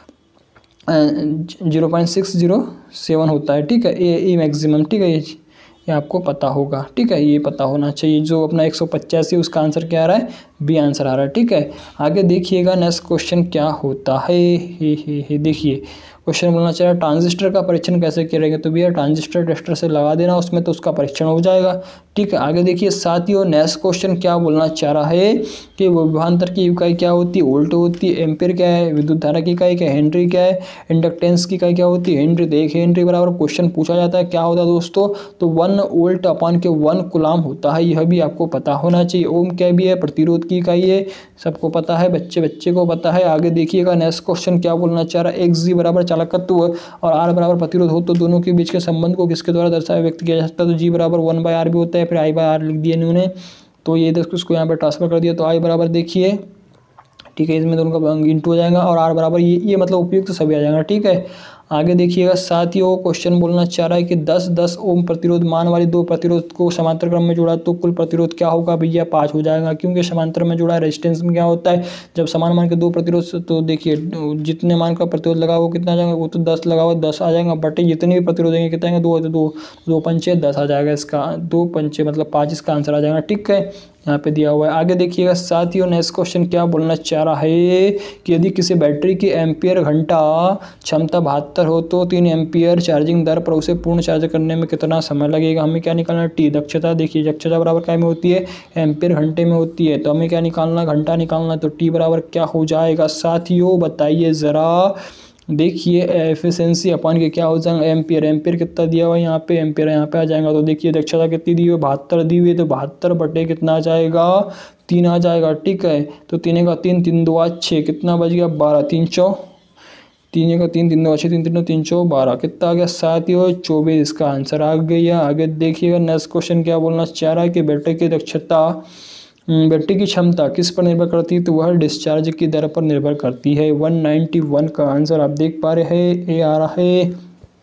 zero point six zero seven होता है, ठीक है, ये ये मैक्सिमम, ठीक है, ये ये आपको पता होगा, ठीक है, ये पता होना चाहिए। जो अपना एक सौ पचासी उसका आंसर क्या आ रहा है, बी आंसर आ रहा है, ठीक है। आगे देखिएगा नेक्स्ट क्वेश्चन क्या होता है, हे हे हे देखिए क्वेश्चन बोलना चाहिए ट्रांजिस्टर का परीक्षण कैसे करेंगे। तो भैया ट्रांजिस्टर टेस्टर से लगा देना उसमें, तो उसका परीक्षण हो जाएगा, ठीक है। आगे देखिए साथियों नेक्स्ट क्वेश्चन क्या बोलना चाह रहा है कि विभवांतर की इकाई क्या होती है, वोल्ट होती है, एम्पीयर क्या है, विद्युत धारा की इकाई क्या है, हेनरी क्या है, इंडक्टेंस की इकाई क्या होती है, हेनरी। तो एक हेनरी बराबर क्वेश्चन पूछा जाता है क्या होता है दोस्तों, तो वन वोल्ट अपान के वन कुलाम होता है, यह भी आपको पता होना चाहिए। ओम क्या भी है, प्रतिरोध की इकाई है, सबको पता है, बच्चे बच्चे को पता है। आगे देखिएगा नेक्स्ट क्वेश्चन क्या बोलना चाह रहा है, एक्स जी बराबर चालकत्व और आर बराबर प्रतिरोध हो तो दोनों के बीच के संबंध को किसके द्वारा दर्शाया व्यक्त किया जा सकता है। तो जी बराबर वन बाय आर भी होता है, फिर आई बाय आर लिख दिया इन्होंने, तो ये देख उसको यहाँ पे ट्रांसफर कर दिया, तो आई बराबर देखिए, ठीक है, इसमें दोनों का इंटू हो जाएगा और आर बराबर ये ये मतलब उपयुक्त तो सभी आ जाएगा, ठीक है। आगे देखिएगा साथियों क्वेश्चन बोलना चाह रहा है कि दस दस ओम प्रतिरोध मान वाली दो प्रतिरोध को समांतर क्रम में जोड़ा तो कुल प्रतिरोध क्या होगा, भैया पाँच हो जाएगा, क्योंकि समांतर में जोड़ा। रेजिस्टेंस में क्या होता है, जब समान मान के दो प्रतिरोध, तो देखिए जितने मान का प्रतिरोध लगा वो कितना आ जाएगा, वो तो दस लगा हुआ दस आ जाएगा, बटे जितने भी प्रतिरोध देंगे कितना आएंगे, दो दो दो पंचे दस आ जाएगा, इसका दो पंचे मतलब पाँच इसका आंसर आ जाएगा, ठीक है, यहाँ पे दिया हुआ है। आगे देखिएगा साथियों नेक्स्ट क्वेश्चन क्या बोलना चाह रहा है कि यदि किसी बैटरी की एम्पियर घंटा क्षमता बहत्तर हो तो तीन एम्पियर चार्जिंग दर पर उसे पूर्ण चार्ज करने में कितना समय लगेगा। हमें क्या निकालना, टी दक्षता। देखिए दक्षता बराबर क्या में होती है, एम्पियर घंटे में होती है, तो हमें क्या निकालना, घंटा निकालना, तो टी बराबर क्या हो जाएगा साथियों बताइए ज़रा। देखिए एफिशिएंसी अपन के क्या हो जाएगा, एम्पियर, एम्पियर कितना दिया हुआ है यहाँ पे, एम्पियर यहाँ पे आ जाएगा। तो देखिए दक्षता कितनी दी हुई है, बहत्तर दी हुई है, तो बहत्तर बटे कितना आ जाएगा, तीन आ जाएगा, ठीक है। तो तीन का तीन, तीन दो आज छः, कितना बच गया, बारह, तीन चौ तीन का तीन, तीन दो छः, तीन तीन तीन चौ बारह, कितना आ गया साथियों, चौबीस, इसका आंसर आ गया। आगे देखिएगा नेक्स्ट क्वेश्चन क्या बोलना चाह रहा है कि बैटरी की दक्षता बैटरी की क्षमता किस पर निर्भर करती है, तो वह डिस्चार्ज की दर पर निर्भर करती है। एक सौ इक्यानवे का आंसर आप देख पा रहे हैं, ये आ रहा है।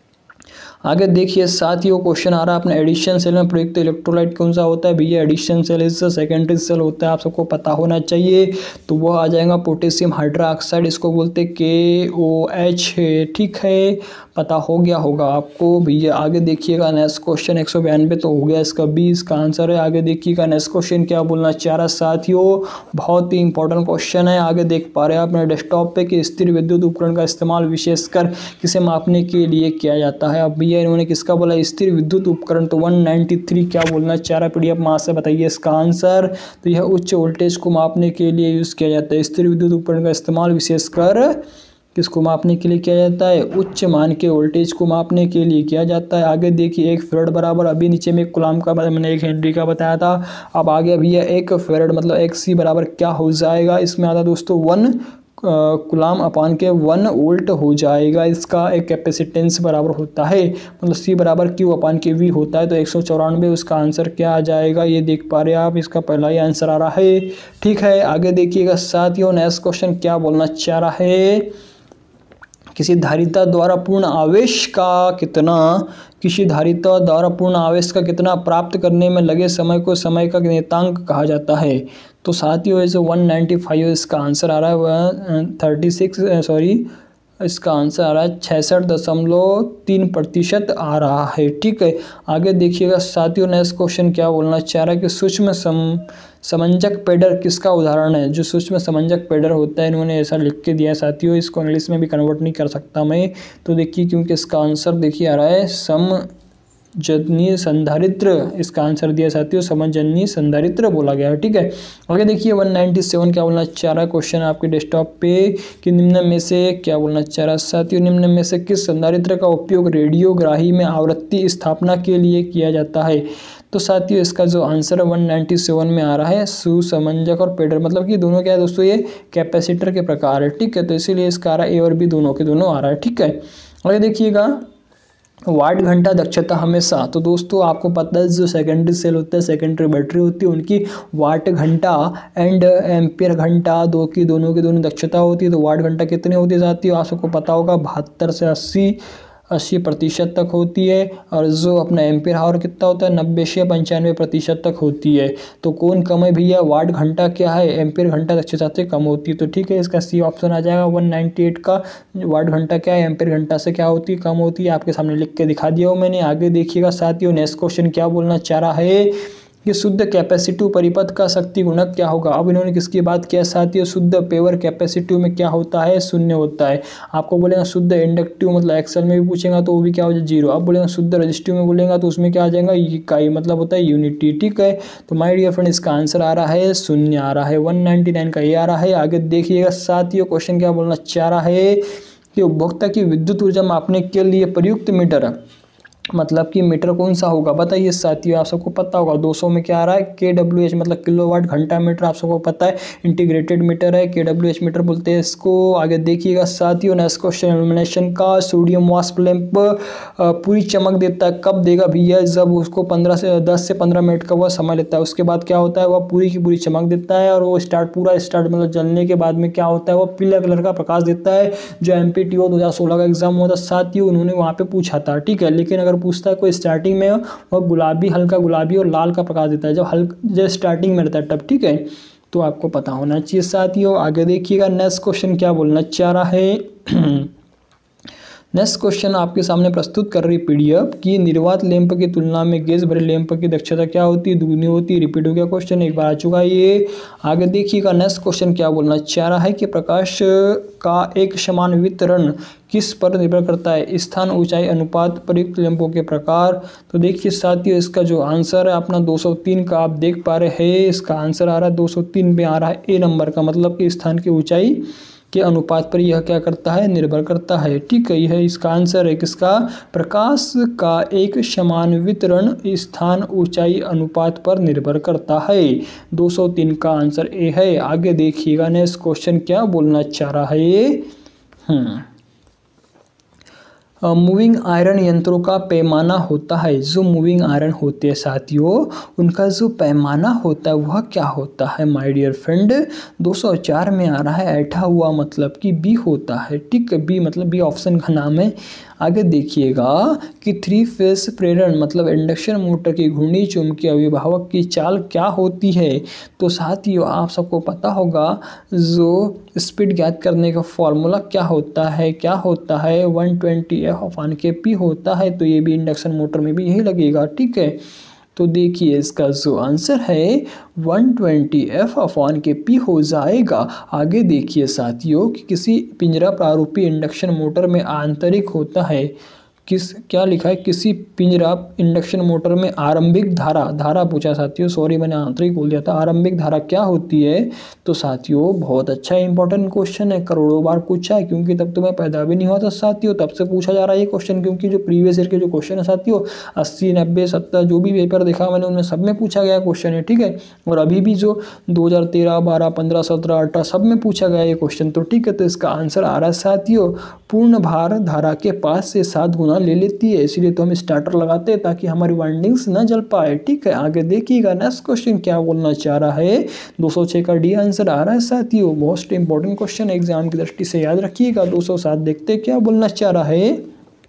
आगे देखिए साथियों क्वेश्चन आ रहा है अपने एडिशन सेल में प्रयुक्त इलेक्ट्रोलाइट कौन सा होता है, भैया एडिशन सेल इससे सेकेंडरी सेल होता है, आप सबको पता होना चाहिए। तो वो आ जाएगा पोटेशियम हाइड्रोक्साइड, इसको बोलते के ओ एच, ठीक है, पता हो गया होगा आपको भैया। आगे देखिएगा नेक्स्ट क्वेश्चन एक सौ बयानवे तो हो गया, इसका बी इसका आंसर है। आगे देखिएगा नेक्स्ट क्वेश्चन क्या बोलना चाह रहा है साथियों, बहुत ही इंपॉर्टेंट क्वेश्चन है। आगे देख पा रहे हैं अपने डेस्कटॉप पे कि स्थिर विद्युत उपकरण का इस्तेमाल विशेषकर किसे मापने के लिए किया जाता है। अब भैया इन्होंने किसका बोला, स्थिर विद्युत उपकरण, तो एक सौ तिरानवे क्या बोलना चाह रहा है पीडीएफ माँ से बताइए इसका आंसर। तो यह उच्च वोल्टेज को मापने के लिए यूज़ किया जाता है, स्थिर विद्युत उपकरण का इस्तेमाल विशेषकर किसको मापने के लिए किया जाता है, उच्च मान के वोल्टेज को मापने के लिए किया जाता है। आगे देखिए एक फेरड बराबर, अभी नीचे में एक कुलाम का मैंने एक हेनरी का बताया था, अब आगे भैया एक फेरड मतलब एक सी बराबर क्या हो जाएगा, इसमें आता दोस्तों वन कुलाम अपान के वन वोल्ट हो जाएगा। इसका एक कैपेसिटेंस बराबर होता है, मतलब सी बराबर क्यू अपान के वी होता है। तो एक सौ चौरानवे उसका आंसर क्या आ जाएगा, ये देख पा रहे हैं आप, इसका पहला ही आंसर आ रहा है, ठीक है। आगे देखिएगा साथियों नेक्स्ट क्वेश्चन क्या बोलना चाह रहा है, किसी धारिता द्वारा पूर्ण आवेश का कितना किसी धारिता द्वारा पूर्ण आवेश का कितना प्राप्त करने में लगे समय को समय का नियतांक कहा जाता है। तो साथियों ऐसे एक सौ पचानवे इसका आंसर आ रहा है, वह थर्टी सिक्स सॉरी इसका आंसर आ रहा है छियासठ दशमलव तीन प्रतिशत आ रहा है। ठीक है, आगे देखिएगा साथियों, नेक्स्ट क्वेश्चन क्या बोलना चाह रहा है कि सूक्ष्म सम समंजक पैडर किसका उदाहरण है। जो सूक्ष्म समंजक पैडर होता है, इन्होंने ऐसा लिख के दिया है साथियों, इसको इंग्लिश में भी कन्वर्ट नहीं कर सकता मैं, तो देखिए क्योंकि इसका आंसर देखिए आ रहा है समजन्य संधारित्र, इसका आंसर दिया साथियों समजन्य संधारित्र बोला गया है। ठीक है, आगे देखिए एक सौ सत्तानवे क्या बोलना चाह रहा है क्वेश्चन आपके डेस्कटॉप पे कि निम्न में से क्या बोलना चाह रहा है साथियों, निम्न में से किस संधारित्र का उपयोग रेडियोग्राही में आवृत्ति स्थापना के लिए किया जाता है। तो साथियों इसका जो आंसर है एक सौ सत्तानवे में आ रहा है सुसमंजक और पैडर, मतलब कि दोनों क्या है दोस्तों, ये कैपेसिटर के प्रकार है। ठीक है, तो इसीलिए इसका आ रहा है ए और बी दोनों के दोनों आ रहा है। ठीक है, आगे देखिएगा वाट घंटा दक्षता हमेशा, तो दोस्तों आपको पता है जो सेकेंडरी सेल होता है, सेकेंडरी बैटरी होती है, उनकी वाट घंटा एंड एम्पियर घंटा दो की दोनों की दोनों दक्षता होती है। तो वाट घंटा कितनी होती है साथियों, आप सबको पता होगा बहत्तर से अस्सी अस्सी प्रतिशत तक होती है, और जो अपना एम्पियर आवर कितना होता है नब्बे से पंचानवे प्रतिशत तक होती है। तो कौन कम है भैया, वाट घंटा क्या है, एम्पियर घंटा दक्षता से कम होती है। तो ठीक है, इसका सी ऑप्शन आ जाएगा। एक सौ अट्ठानवे का वाट घंटा क्या है, एम्पियर घंटा से क्या होती है, कम होती है। आपके सामने लिख के दिखा दिया हो मैंने। आगे देखिएगा साथियों, नेक्स्ट क्वेश्चन क्या बोलना चाह रहा है कि शुद्ध कैपेसिटिव परिपथ का शक्ति गुणक क्या होगा। अब इन्होंने किसकी बात किया साथियों, शुद्ध पेवर कैपेसिटिव में क्या होता है, शून्य होता है। आपको बोलेगा शुद्ध इंडक्टिव, मतलब एक्सेल में भी पूछेगा तो वो भी क्या हो जाए जीरो। अब बोलेगा शुद्ध रजिस्टिव में बोलेगा तो उसमें क्या आ जाएगा इकाई, मतलब होता है यूनिटी। ठीक है, तो माय डियर फ्रेंड इसका आंसर आ रहा है शून्य आ रहा है, वन नाइन्टी नाइन का ये आ रहा है। आगे देखिएगा साथियों, क्वेश्चन क्या बोलना चाह रहा है कि उपभोक्ता की विद्युत ऊर्जा मापने के लिए प्रयुक्त मीटर, मतलब कि मीटर कौन सा होगा बताइए साथियों, आप सबको पता होगा। दो सौ में क्या आ रहा है के डब्ल्यू एच, मतलब किलोवाट घंटा मीटर, आप सबको पता है इंटीग्रेटेड मीटर है, के डब्ल्यू एच मीटर बोलते हैं इसको। आगे देखिएगा साथियों, नेक्स्ट क्वेश्चन इल्यूमिनेशन का, सोडियम वास्प लैंप पूरी चमक देता है कब देगा भैया, जब उसको पंद्रह से दस से पंद्रह मिनट का वह समय लेता है। उसके बाद क्या होता है, वह पूरी की पूरी चमक देता है, और वो स्टार्ट पूरा स्टार्ट मतलब जलने के बाद में क्या होता है, वह पीला कलर का प्रकाश देता है। जो एम पी टी ओ दो हज़ार सोलह का एग्जाम हुआ था साथियों, उन्होंने वहाँ पे पूछा था। ठीक है, लेकिन अगर पूछता है कोई स्टार्टिंग में वह गुलाबी, हल्का गुलाबी और लाल का प्रकाश देता है, जब हल्का जब स्टार्टिंग में रहता है तब। ठीक है, तो आपको पता होना चाहिए साथियों। आगे देखिएगा नेक्स्ट क्वेश्चन क्या बोलना चाह रहा है। नेक्स्ट क्वेश्चन आपके सामने प्रस्तुत कर रही पीडीएफ कि निर्वात लैंप की तुलना में गैस भरे लैंप की दक्षता क्या होती है, दुगनी होती है। रिपीट हो गया क्वेश्चन, एक बार आ चुका है ये। आगे देखिएगा नेक्स्ट क्वेश्चन क्या बोलना चाह रहा है कि प्रकाश का एक समान वितरण किस पर निर्भर करता है, स्थान, ऊंचाई, अनुपात, प्रयुक्त लैंपों के प्रकार। तो देखिए साथियों, इसका जो आंसर है अपना दो सौ तीन का आप देख पा रहे हैं, इसका आंसर आ रहा है दो सौ तीन में आ रहा है ए नंबर का, मतलब कि स्थान की ऊंचाई के अनुपात पर यह क्या करता है, निर्भर करता है। ठीक है, यह इसका आंसर है किसका, प्रकाश का एक समान वितरण स्थान, ऊंचाई, अनुपात पर निर्भर करता है। दो सौ तीन का आंसर ए है। आगे देखिएगा नेक्स्ट क्वेश्चन क्या बोलना चाह रहा है ये। हम्म मूविंग आयरन यंत्रों का पैमाना होता है, जो मूविंग आयरन होते हैं साथियों, उनका जो पैमाना होता है वह क्या होता है माय डियर फ्रेंड। दो सौ चार में आ रहा है ऐठा हुआ, मतलब कि बी होता है। ठीक है, बी मतलब बी ऑप्शन का नाम है। आगे देखिएगा कि थ्री फेस प्रेरण मतलब इंडक्शन मोटर की घूर्णी चुंबकीय अभिभावक की चाल क्या होती है। तो साथियों आप सबको पता होगा जो स्पीड ज्ञात करने का फॉर्मूला क्या होता है, क्या होता है वन ट्वेंटी एफ अपान के पी होता है। तो ये भी इंडक्शन मोटर में भी यही लगेगा। ठीक है, तो देखिए इसका जो आंसर है वन ट्वेंटी एफ अपान के पी हो जाएगा। आगे देखिए साथियों कि किसी पिंजरा प्रारूपी इंडक्शन मोटर में आंतरिक होता है, किस क्या लिखा है, किसी पिंजरा इंडक्शन मोटर में आरंभिक धारा, धारा पूछा साथियों, सॉरी मैंने आंतरिक बोल दिया था। आरंभिक धारा क्या होती है। तो साथियों बहुत अच्छा इंपॉर्टेंट क्वेश्चन है, करोड़ों बार पूछा है, क्योंकि तब तो मैं पैदा भी नहीं हुआ था साथियों, तब से पूछा जा रहा है ये क्वेश्चन। क्योंकि जो प्रीवियस ईयर के जो क्वेश्चन है साथियों अस्सी नब्बे सत्तर जो भी पेपर देखा मैंने उनमें सब में पूछा गया क्वेश्चन है। ठीक है, और अभी भी जो दो हज़ार तेरह बारह पंद्रह सत्रह अठारह सब में पूछा गया ये क्वेश्चन। तो ठीक है, तो इसका आंसर आ रहा है साथियों पूर्ण भार धारा के पास से सात गुना ले लेती है, इसलिए तो हम स्टार्टर लगाते हैं ताकि हमारी वाइंडिंग्स ना जल पाए। ठीक है, आगे देखिएगा नेक्स्ट क्वेश्चन क्या बोलना चाह रहा है। दो सौ छह का डी आंसर आ रहा है साथियों, मोस्ट इंपॉर्टेंट क्वेश्चन एग्जाम की दृष्टि से याद रखिएगा। दो सौ सात देखते क्या बोलना चाह रहा है।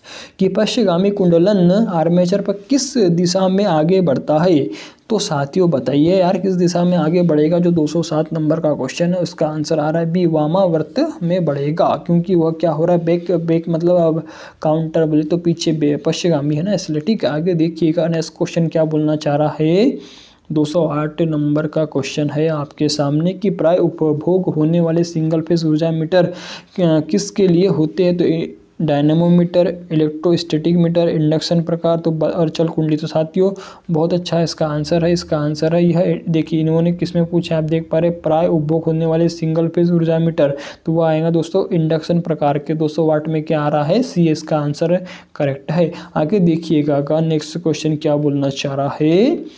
कि पश्चिमगामी कुंडलन आर्मेचर पर किस दिशा में आगे बढ़ता है। तो साथियों बताइए यार किस दिशा में आगे बढ़ेगा। जो दो सौ सात नंबर का क्वेश्चन है उसका आंसर आ रहा है बी, वामावर्त में बढ़ेगा, क्योंकि वह क्या हो रहा है, बैक बैक मतलब अब काउंटर बोले तो पीछे पश्चिमगामी है ना, इसलिए। ठीक है, आगे देखिएगा नेक्स्ट क्वेश्चन क्या बोलना चाह रहा है। दो सौ आठ नंबर का क्वेश्चन है आपके सामने कि प्राय उपभोग होने वाले सिंगल फेज ऊर्जा मीटर किसके लिए होते हैं। तो डायनेमोमीटर, इलेक्ट्रोस्टैटिक मीटर, इंडक्शन प्रकार तो अर्चल कुंडली। तो साथियों बहुत अच्छा इसका आंसर है। इसका आंसर है यह, देखिए इन्होंने किसमें पूछा, आप देख पा रहे प्राय उपभोग होने वाले सिंगल फेज ऊर्जा मीटर, तो वह आएगा दोस्तों इंडक्शन प्रकार के। दो सौ वाट में क्या आ रहा है, सी, इसका आंसर करेक्ट है। आगे देखिएगा नेक्स्ट क्वेश्चन क्या बोलना चाह रहा है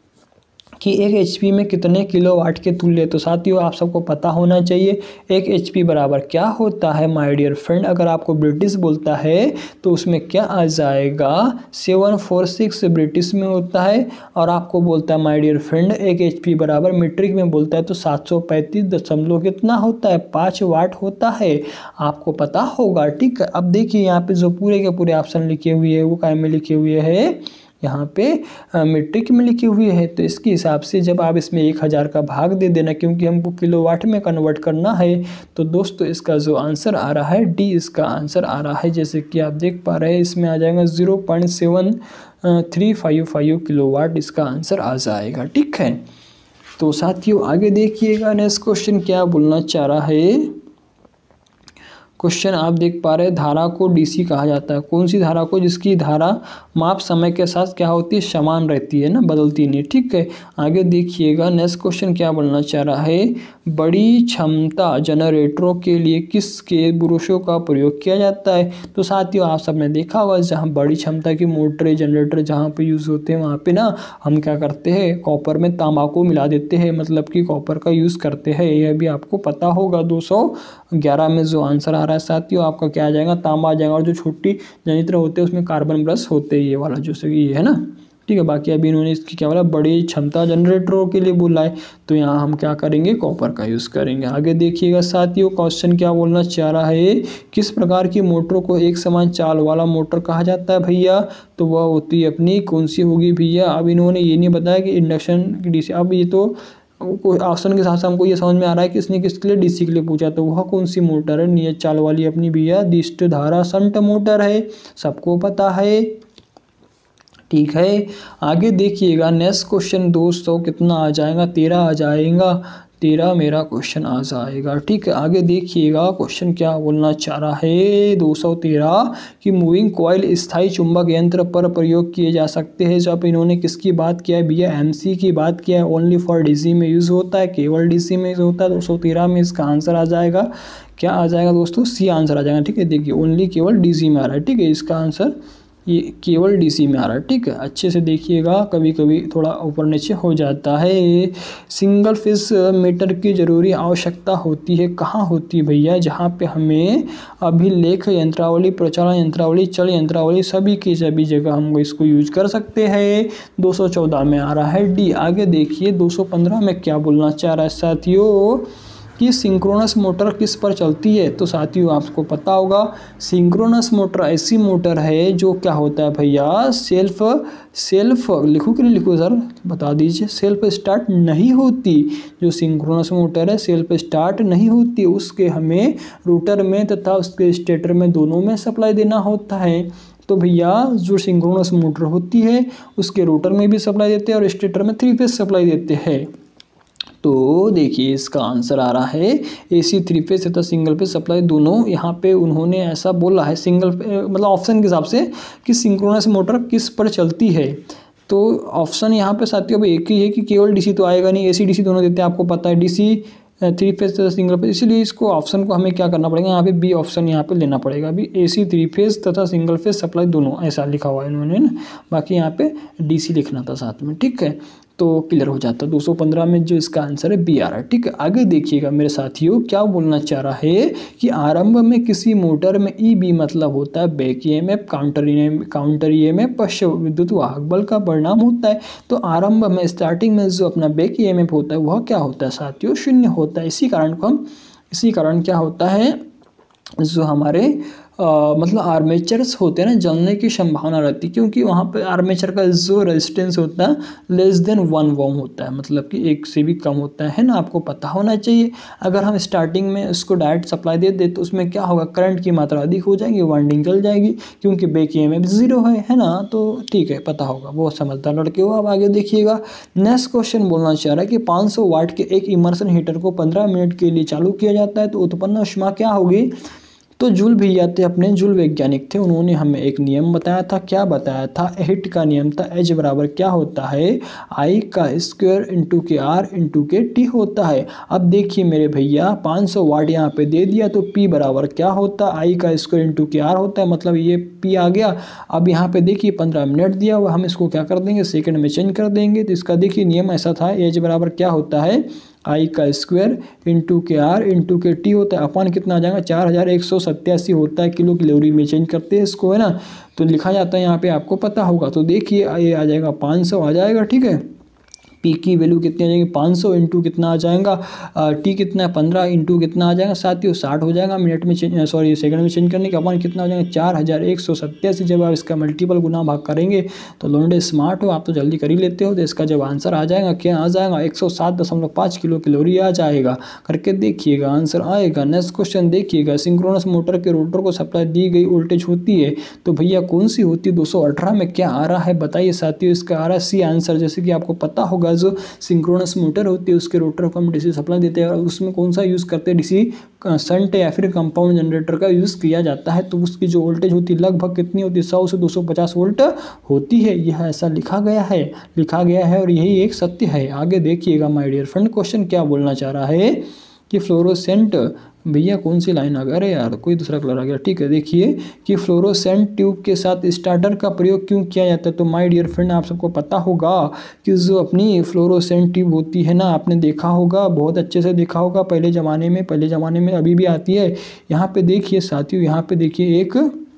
कि एक एचपी में कितने किलोवाट के तुल्य। तो साथियों आप सबको पता होना चाहिए एक एचपी बराबर क्या होता है माय डियर फ्रेंड। अगर आपको ब्रिटिश बोलता है तो उसमें क्या आ जाएगा, सेवन फोर सिक्स ब्रिटिश में होता है। और आपको बोलता है माय डियर फ्रेंड एक एचपी बराबर मीट्रिक में बोलता है तो सात सौ पैंतीस दशमलव कितना होता है, पाँच वाट होता है। आपको पता होगा। ठीक है, अब देखिए यहाँ पे जो पूरे के पूरे ऑप्शन लिखे हुए हैं वो काय में लिखे हुए हैं, यहाँ पे मीट्रिक में लिखे हुए हैं। तो इसके हिसाब से जब आप इसमें एक हज़ार का भाग दे देना, क्योंकि हमको किलोवाट में कन्वर्ट करना है। तो दोस्तों इसका जो आंसर आ रहा है डी, इसका आंसर आ रहा है। जैसे कि आप देख पा रहे हैं इसमें आ जाएगा zero point seven three five five kilowatt, इसका आंसर आ जाएगा। ठीक है, तो साथियों आगे देखिएगा नेक्स्ट क्वेश्चन क्या बोलना चाह रहा है। क्वेश्चन आप देख पा रहे हैं धारा को डीसी कहा जाता है। कौन सी धारा को, जिसकी धारा माप समय के साथ क्या होती है, समान रहती है ना, बदलती नहीं। ठीक है, आगे देखिएगा नेक्स्ट क्वेश्चन क्या बोलना चाह रहा है। बड़ी क्षमता जनरेटरों के लिए किसके ब्रशों का प्रयोग किया जाता है। तो साथियों आप सबने देखा होगा जहाँ बड़ी क्षमता की मोटर जनरेटर जहाँ पे यूज़ होते हैं वहाँ पे ना हम क्या करते हैं, कॉपर में तांबा को मिला देते हैं, मतलब कि कॉपर का यूज़ करते हैं। यह भी आपको पता होगा। दो सौ ग्यारह में जो आंसर आ रहा है साथियों आपका क्या आ जाएगा, तांबा आ जाएगा। और जो छोटी जनरेटर होते हैं उसमें कार्बन ब्रश होते हैं, ये वाला जो से ये है ना। ठीक है, बाकी अभी इन्होंने इसकी क्या बोला, बड़ी क्षमता जनरेटरों के लिए बोला है, तो यहाँ हम क्या करेंगे, कॉपर का यूज़ करेंगे। आगे देखिएगा साथियों क्वेश्चन क्या बोलना चाह रहा है। किस प्रकार की मोटरों को एक समान चाल वाला मोटर कहा जाता है भैया। तो वह होती है अपनी कौन सी होगी भैया। अब इन्होंने ये नहीं बताया कि इंडक्शन की डीसी। अब ये तो ऑप्शन के साथ हमको ये समझ में आ रहा है कि इसने किसके लिए, डीसी के लिए पूछा। तो वह कौन सी मोटर है, नियत चाल वाली अपनी भैया दिष्ट धारा शंट मोटर है, सबको पता है। ठीक है, आगे देखिएगा नेक्स्ट क्वेश्चन दोस्तों कितना आ जाएगा, तेरह आ जाएगा। तेरह मेरा क्वेश्चन आ जाएगा। ठीक है, आगे देखिएगा क्वेश्चन क्या बोलना चाह रहा है। दो सौ तेरह कि मूविंग कॉइल स्थायी चुंबक यंत्र पर प्रयोग किए जा सकते हैं। जब इन्होंने किसकी बात किया है भैया, एमसी की बात किया है। ओनली फॉर डीसी में यूज़ होता है, केवल डीसी में यूज़ होता है। दो सौ तेरह में इसका आंसर आ जाएगा, क्या आ जाएगा दोस्तों, सी आंसर आ जाएगा। ठीक है, देखिए ओनली केवल डीसी में आ रहा है। ठीक है, इसका आंसर ये केवल डीसी में आ रहा है। ठीक है, अच्छे से देखिएगा, कभी कभी थोड़ा ऊपर नीचे हो जाता है। सिंगल फेज मीटर की ज़रूरी आवश्यकता होती है, कहाँ होती है भैया, जहाँ पे हमें अभिलेख यंत्रावली, प्रचालन यंत्रावली, चल यंत्रावली, सभी की सभी जगह हम इसको यूज कर सकते हैं। दो सौ चौदह में आ रहा है डी। आगे देखिए दो सौ पंद्रह में क्या बोलना चाह रहा है साथियों कि सिंक्रोनस मोटर किस पर चलती है। तो साथियों आपको पता होगा सिंक्रोनस मोटर ऐसी मोटर है जो क्या होता है भैया, सेल्फ सेल्फ लिखो कि नहीं लिखो सर, बता दीजिए। सेल्फ स्टार्ट नहीं होती। जो सिंक्रोनस मोटर है सेल्फ स्टार्ट नहीं होती, उसके हमें रोटर में तथा उसके स्टेटर में दोनों में सप्लाई देना होता है। तो भैया जो सिंक्रोनस मोटर होती है उसके रोटर में भी सप्लाई देते हैं और स्टेटर में थ्री फेज सप्लाई देते हैं। तो देखिए इसका आंसर आ रहा है एसी थ्री फेज तथा सिंगल फेज सप्लाई दोनों। यहाँ पे उन्होंने ऐसा बोला है सिंगल मतलब ऑप्शन के हिसाब से कि सिंक्रोनस मोटर किस पर चलती है। तो ऑप्शन यहाँ पे साथियों अब एक ही है कि केवल डीसी तो आएगा नहीं, एसी डीसी दोनों देते हैं, आपको पता है डीसी थ्री फेज तथा सिंगल फेज। इसीलिए इसको ऑप्शन को हमें क्या करना पड़ेगा, यहाँ पे बी ऑप्शन यहाँ पे लेना पड़ेगा। अभी एसी थ्री फेज तथा सिंगल फेज सप्लाई दोनों ऐसा लिखा हुआ है इन्होंने ना, बाकी यहाँ पे डीसी लिखना था साथ में। ठीक है, तो क्लियर हो जाता है। दो सौ पंद्रह में जो इसका आंसर है बी आ रहा है। ठीक है, आगे देखिएगा मेरे साथियों क्या बोलना चाह रहा है कि आरंभ में किसी मोटर में ई बी मतलब होता है back EMF, counter counter EMF पश्च विद्युत वाहक बल का परिणाम होता है। तो आरंभ में स्टार्टिंग में जो अपना बैक ईएमएफ होता है वह क्या होता है साथियों, शून्य होता है। इसी कारण को हम इसी कारण क्या होता है जो हमारे आ, मतलब आर्मेचर्स होते हैं ना, जलने की संभावना रहती है, क्योंकि वहाँ पे आर्मेचर का जो रेजिस्टेंस होता है लेस देन वन ओम होता है, मतलब कि एक से भी कम होता है ना, आपको पता होना चाहिए। अगर हम स्टार्टिंग में उसको डायरेक्ट सप्लाई दे दे तो उसमें क्या होगा, करंट की मात्रा अधिक हो जाएगी, वाइंडिंग जल जाएगी, क्योंकि बैक ईएमएफ जीरो है है ना। तो ठीक है, पता होगा, बहुत समझदार लड़के हो। अब आगे देखिएगा, नेक्स्ट क्वेश्चन बोलना चाह रहा है कि पाँच सौ वाट के एक इमर्शन हीटर को पंद्रह मिनट के लिए चालू किया जाता है तो उत्पन्न ऊष्मा क्या होगी। तो जूल भैया थे, अपने जूल वैज्ञानिक थे, उन्होंने हमें एक नियम बताया था। क्या बताया था, हिट का नियम था, एच बराबर क्या होता है, आई का स्क्वायर इंटू के आर इंटू के टी होता है। अब देखिए मेरे भैया, पाँच सौ वाट यहाँ पे दे दिया तो पी बराबर क्या होता है, आई का स्क्वायर इंटू के आर होता है, मतलब ये पी आ गया। अब यहाँ पे देखिए पंद्रह मिनट दिया हुआ, हम इसको क्या कर देंगे, सेकंड में चेंज कर देंगे। तो इसका देखिए नियम ऐसा था, एच बराबर क्या होता है, आई का स्क्वायर इंटू के आर इंटू के टी होता है, अपन कितना आ जाएगा, चार हज़ार एक सौ सत्तासी होता है, किलो कैलोरी में चेंज करते हैं इसको, है ना। तो लिखा जाता है यहाँ पे, आपको पता होगा। तो देखिए ये आ जाएगा पाँच सौ आ जाएगा, ठीक है। पी की वैल्यू कितनी आ जाएगी, पाँच सौ इंटू कितना आ जाएगा, टी कितना है, पंद्रह इंटू कितना आ जाएगा, साथियों साठ हो जाएगा, मिनट में चेंज सॉरी सेकंड में चेंज करने के अपन कितना हो जाएगा, चार हज़ार एक सौ सत्तासी। जब आप इसका मल्टीपल गुना भाग करेंगे तो लोंडे स्मार्ट हो, आप तो जल्दी कर ही लेते हो। तो इसका जब आंसर आ जाएगा, क्या आ जाएगा, एक सौ सात दशमलव पाँच किलो कैलोरी आ जाएगा। करके देखिएगा, आंसर आएगा। नेक्स्ट क्वेश्चन देखिएगा, सिंक्रोनस मोटर के रोटर को सप्लाई दी गई वोल्टेज होती है तो भैया कौन सी होती है, दो सौ अठारह में क्या आ रहा है बताइए साथियों। इसका आ रहा है सी आंसर। जैसे कि आपको पता होगा, जो सिंक्रोनस मोटर होती है उसके रोटर को हम डीसी सप्लाई देते हैं, और उसमें कौन सा यूज़ करते हैं, डीसी शंट या फिर कंपाउंड जनरेटर का यूज़ किया जाता है। तो उसकी जो वोल्टेज होती है लगभग कितनी होती है, सौ से दो सौ पचास वोल्ट होती है। यह ऐसा लिखा गया है लिखा गया है और यही एक सत्य है। आगे देखिएगा माय डियर फ्रेंड, क्वेश्चन क्या बोलना चाह रहा है कि फ्लोरोसेंट, भैया कौन सी लाइन आ गया, अरे यार कोई दूसरा कलर आ गया, ठीक है। देखिए कि फ्लोरोसेंट ट्यूब के साथ स्टार्टर का प्रयोग क्यों किया जाता है। तो माय डियर फ्रेंड, आप सबको पता होगा कि जो अपनी फ्लोरोसेंट ट्यूब होती है ना, आपने देखा होगा, बहुत अच्छे से देखा होगा पहले ज़माने में पहले ज़माने में अभी भी आती है। यहाँ पे देखिए साथियों, यहाँ पे देखिए एक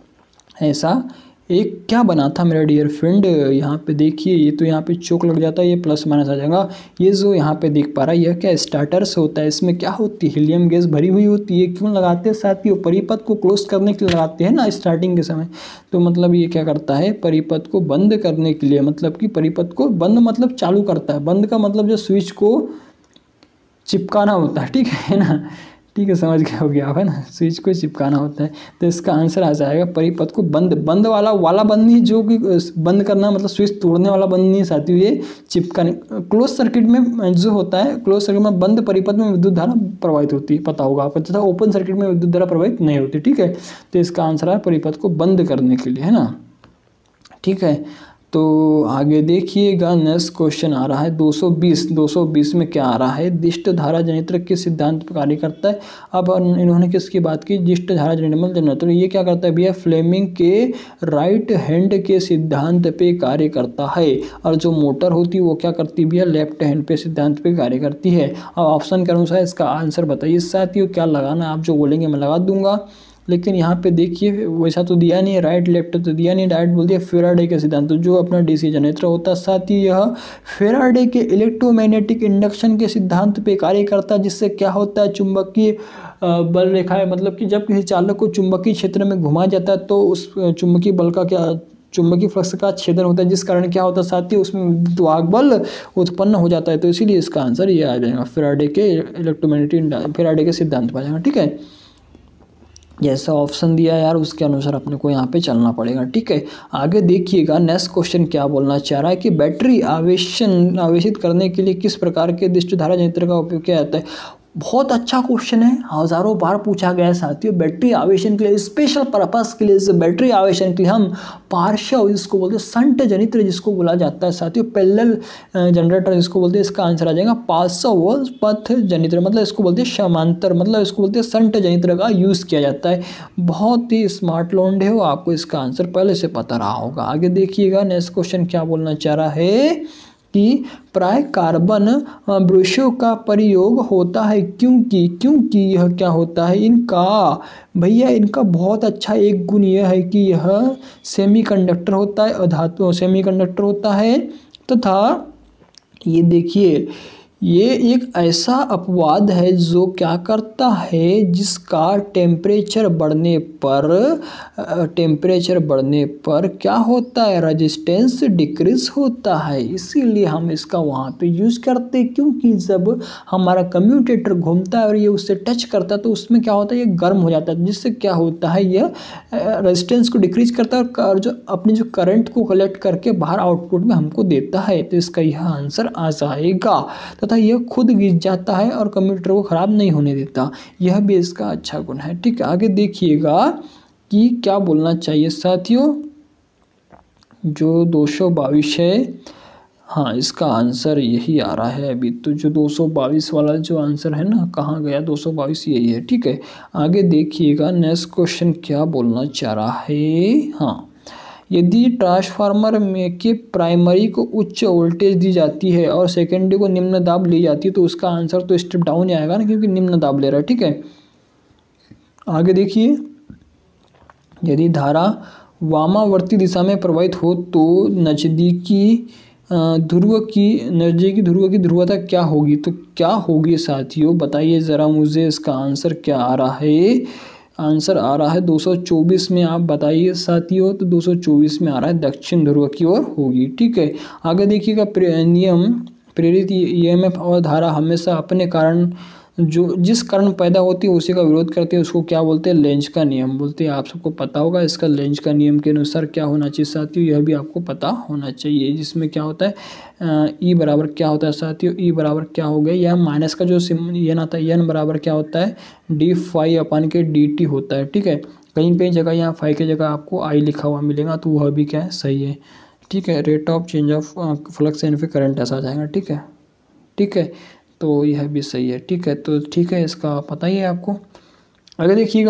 ऐसा एक क्या बना था मेरा डियर फ्रेंड, यहाँ पे देखिए, ये तो यहाँ पे चौक लग जाता है, ये प्लस माइनस आ जाएगा। ये जो यहाँ पे देख पा रहा है, यह क्या स्टार्टर्स होता है, इसमें क्या होती है, हीलियम गैस भरी हुई होती है। क्यों लगाते हैं साथियों, परिपथ को क्लोज करने के लिए लगाते हैं ना स्टार्टिंग के समय। तो मतलब ये क्या करता है, परिपथ को बंद करने के लिए, मतलब कि परिपथ को बंद मतलब चालू करता है, बंद का मतलब जो स्विच को चिपकाना होता है, ठीक है ना, ठीक है, समझ गए हो गया, है ना, स्विच को चिपकाना होता है। तो इसका आंसर आ जाएगा परिपथ को बंद, बंद वाला वाला बंद नहीं, जो कि बंद करना मतलब स्विच तोड़ने वाला बंद नहीं साथियों, ये चिपकाने। क्लोज सर्किट में जो होता है, क्लोज सर्किट में बंद परिपथ में विद्युत धारा प्रवाहित होती है, पता होगा आपको, तथा ओपन सर्किट में विद्युत धारा प्रवाहित नहीं होती, ठीक है। तो इसका आंसर है परिपथ को बंद करने के लिए, है ना, ठीक है। तो आगे देखिएगा, नेक्स्ट क्वेश्चन आ रहा है दो सौ बीस। दो सौ बीस में क्या आ रहा है, दिष्ट धारा जनित्र किस सिद्धांत पर कार्य करता है। अब इन्होंने किसकी बात की, दिष्ट धारा जनित्र, ये क्या करता है भैया, फ्लेमिंग के राइट हैंड के सिद्धांत पे कार्य करता है। और जो मोटर होती है वो क्या करती है भैया, लेफ्ट हैंड पे सिद्धांत पे कार्य करती है। अब ऑप्शन के अनुसार इसका आंसर बताइए साथियों, क्या लगाना, आप जो बोलेंगे मैं लगा दूंगा। लेकिन यहाँ पे देखिए वैसा तो दिया नहीं है, राइट लेफ्ट तो दिया नहीं, डायरेक्ट बोल दिया फेराडे के सिद्धांत। तो जो अपना डीसी जनरेटर होता है साथ ही यह फेराडे के इलेक्ट्रोमैग्नेटिक इंडक्शन के सिद्धांत पे कार्य करता है, जिससे क्या होता है, चुंबकीय बल रेखा है, मतलब कि जब किसी चालक को चुंबकीय क्षेत्र में घुमाया जाता है तो उस चुंबकीय बल का क्या, चुंबकीय फ्लक्स का छेदन होता है, जिस कारण क्या होता है साथियों, उसमें विद्युत बल उत्पन्न हो जाता है। तो इसीलिए इसका आंसर ये आ जाएगा, फेराडे के इलेक्ट्रोमैग्नेटिक फेराडे के सिद्धांत पर आ जाएगा, ठीक है। जैसा ऑप्शन दिया यार उसके अनुसार अपने को यहाँ पे चलना पड़ेगा, ठीक है। आगे देखिएगा, नेक्स्ट क्वेश्चन क्या बोलना चाह रहा है कि बैटरी आवेशन आवेशित करने के लिए किस प्रकार के दिष्ट धारा जनित्र का उपयोग किया जाता है। बहुत अच्छा क्वेश्चन है, हज़ारों बार पूछा गया है साथियों। बैटरी आवेशन के लिए, स्पेशल पर्पस के लिए, बैटरी आवेशन के लिए हम पार्श्व जिसको बोलते हैं, संट जनित्र जिसको बोला जाता है साथियों, पैरेलल जनरेटर जिसको बोलते हैं, इसका आंसर आ जाएगा पार्श्व पथ जनित्र, मतलब इसको बोलते हैं समांतर, मतलब इसको बोलते हैं संट जनित्र का यूज़ किया जाता है। बहुत ही स्मार्ट लोंडे हो, आपको इसका आंसर पहले से पता रहा होगा। आगे देखिएगा, नेक्स्ट क्वेश्चन क्या बोलना चाह रहा है कि प्राय कार्बन ब्रशों का प्रयोग होता है क्योंकि क्योंकि यह क्या होता है, इनका भैया इनका बहुत अच्छा एक गुण यह है कि यह सेमीकंडक्टर होता है, अधातु सेमीकंडक्टर होता है, तथा ये देखिए ये एक ऐसा अपवाद है जो क्या करता है, जिसका टेम्परेचर बढ़ने पर टेम्परेचर बढ़ने पर क्या होता है, रेजिस्टेंस डिक्रीज होता है। इसीलिए हम इसका वहाँ पे यूज़ करते हैं, क्योंकि जब हमारा कम्यूटेटर घूमता है और ये उससे टच करता है तो उसमें क्या होता है, ये गर्म हो जाता है, जिससे क्या होता है, यह रेजिस्टेंस को डिक्रीज करता है और जो अपने जो करंट को कलेक्ट करके बाहर आउटपुट में हमको देता है। तो इसका यह आंसर आ जाएगा। तथा यह खुद गिर जाता है और कंप्यूटर को ख़राब नहीं होने देता। यह भी इसका अच्छा गुण है। ठीक है, आगे देखिएगा कि क्या बोलना चाहिए साथियों। जो दो सौ बाईस है, हाँ इसका आंसर यही आ रहा है अभी। तो जो दो सौ बाईस वाला जो आंसर है ना, कहाँ गया, दो सौ बाईस यही है। ठीक है, आगे देखिएगा नेक्स्ट क्वेश्चन क्या बोलना चाह रहा है। हाँ, यदि ट्रांसफार्मर में के प्राइमरी को उच्च वोल्टेज दी जाती है और सेकेंडरी को निम्न दाब ली जाती है तो उसका आंसर तो स्टेप डाउन ही आएगा ना, क्योंकि निम्न दाब ले रहा है। ठीक है, आगे देखिए, यदि धारा वामावर्ती दिशा में प्रवाहित हो तो नजदीकी ध्रुव की नजदीकी ध्रुव की ध्रुवता क्या होगी। तो क्या होगी साथियों, बताइए ज़रा मुझे। इसका आंसर क्या आ रहा है, आंसर आ रहा है दो सौ चौबीस में। आप बताइए साथियों। तो दो सौ चौबीस में आ रहा है दक्षिण ध्रुव की ओर होगी। ठीक है, आगे देखिएगा, नियम प्रेरित ईएमएफ और धारा हमेशा अपने कारण जो जिस कारण पैदा होती है उसी का विरोध करते हैं, उसको क्या बोलते हैं, लेंज का नियम बोलते हैं। आप सबको पता होगा इसका लेंज का नियम के अनुसार क्या होना चाहिए साथियों, यह भी आपको पता होना चाहिए। जिसमें क्या होता है, ई बराबर क्या होता है साथियों, ई बराबर क्या हो गया, यह माइनस का जो सिम एन आता है, एन बराबर क्या होता है, डी फाइव अपन के डी टी होता है। ठीक है, कहीं कहीं जगह यहाँ फाइव की जगह आपको आई लिखा हुआ मिलेगा, तो वह भी क्या है, सही है। ठीक है, rate of change of flux and फिर करंट ऐसा आ जाएगा। ठीक है, ठीक है, तो यह भी सही है। ठीक है, तो ठीक है, इसका पता ही है आपको। आगे देखिएगा,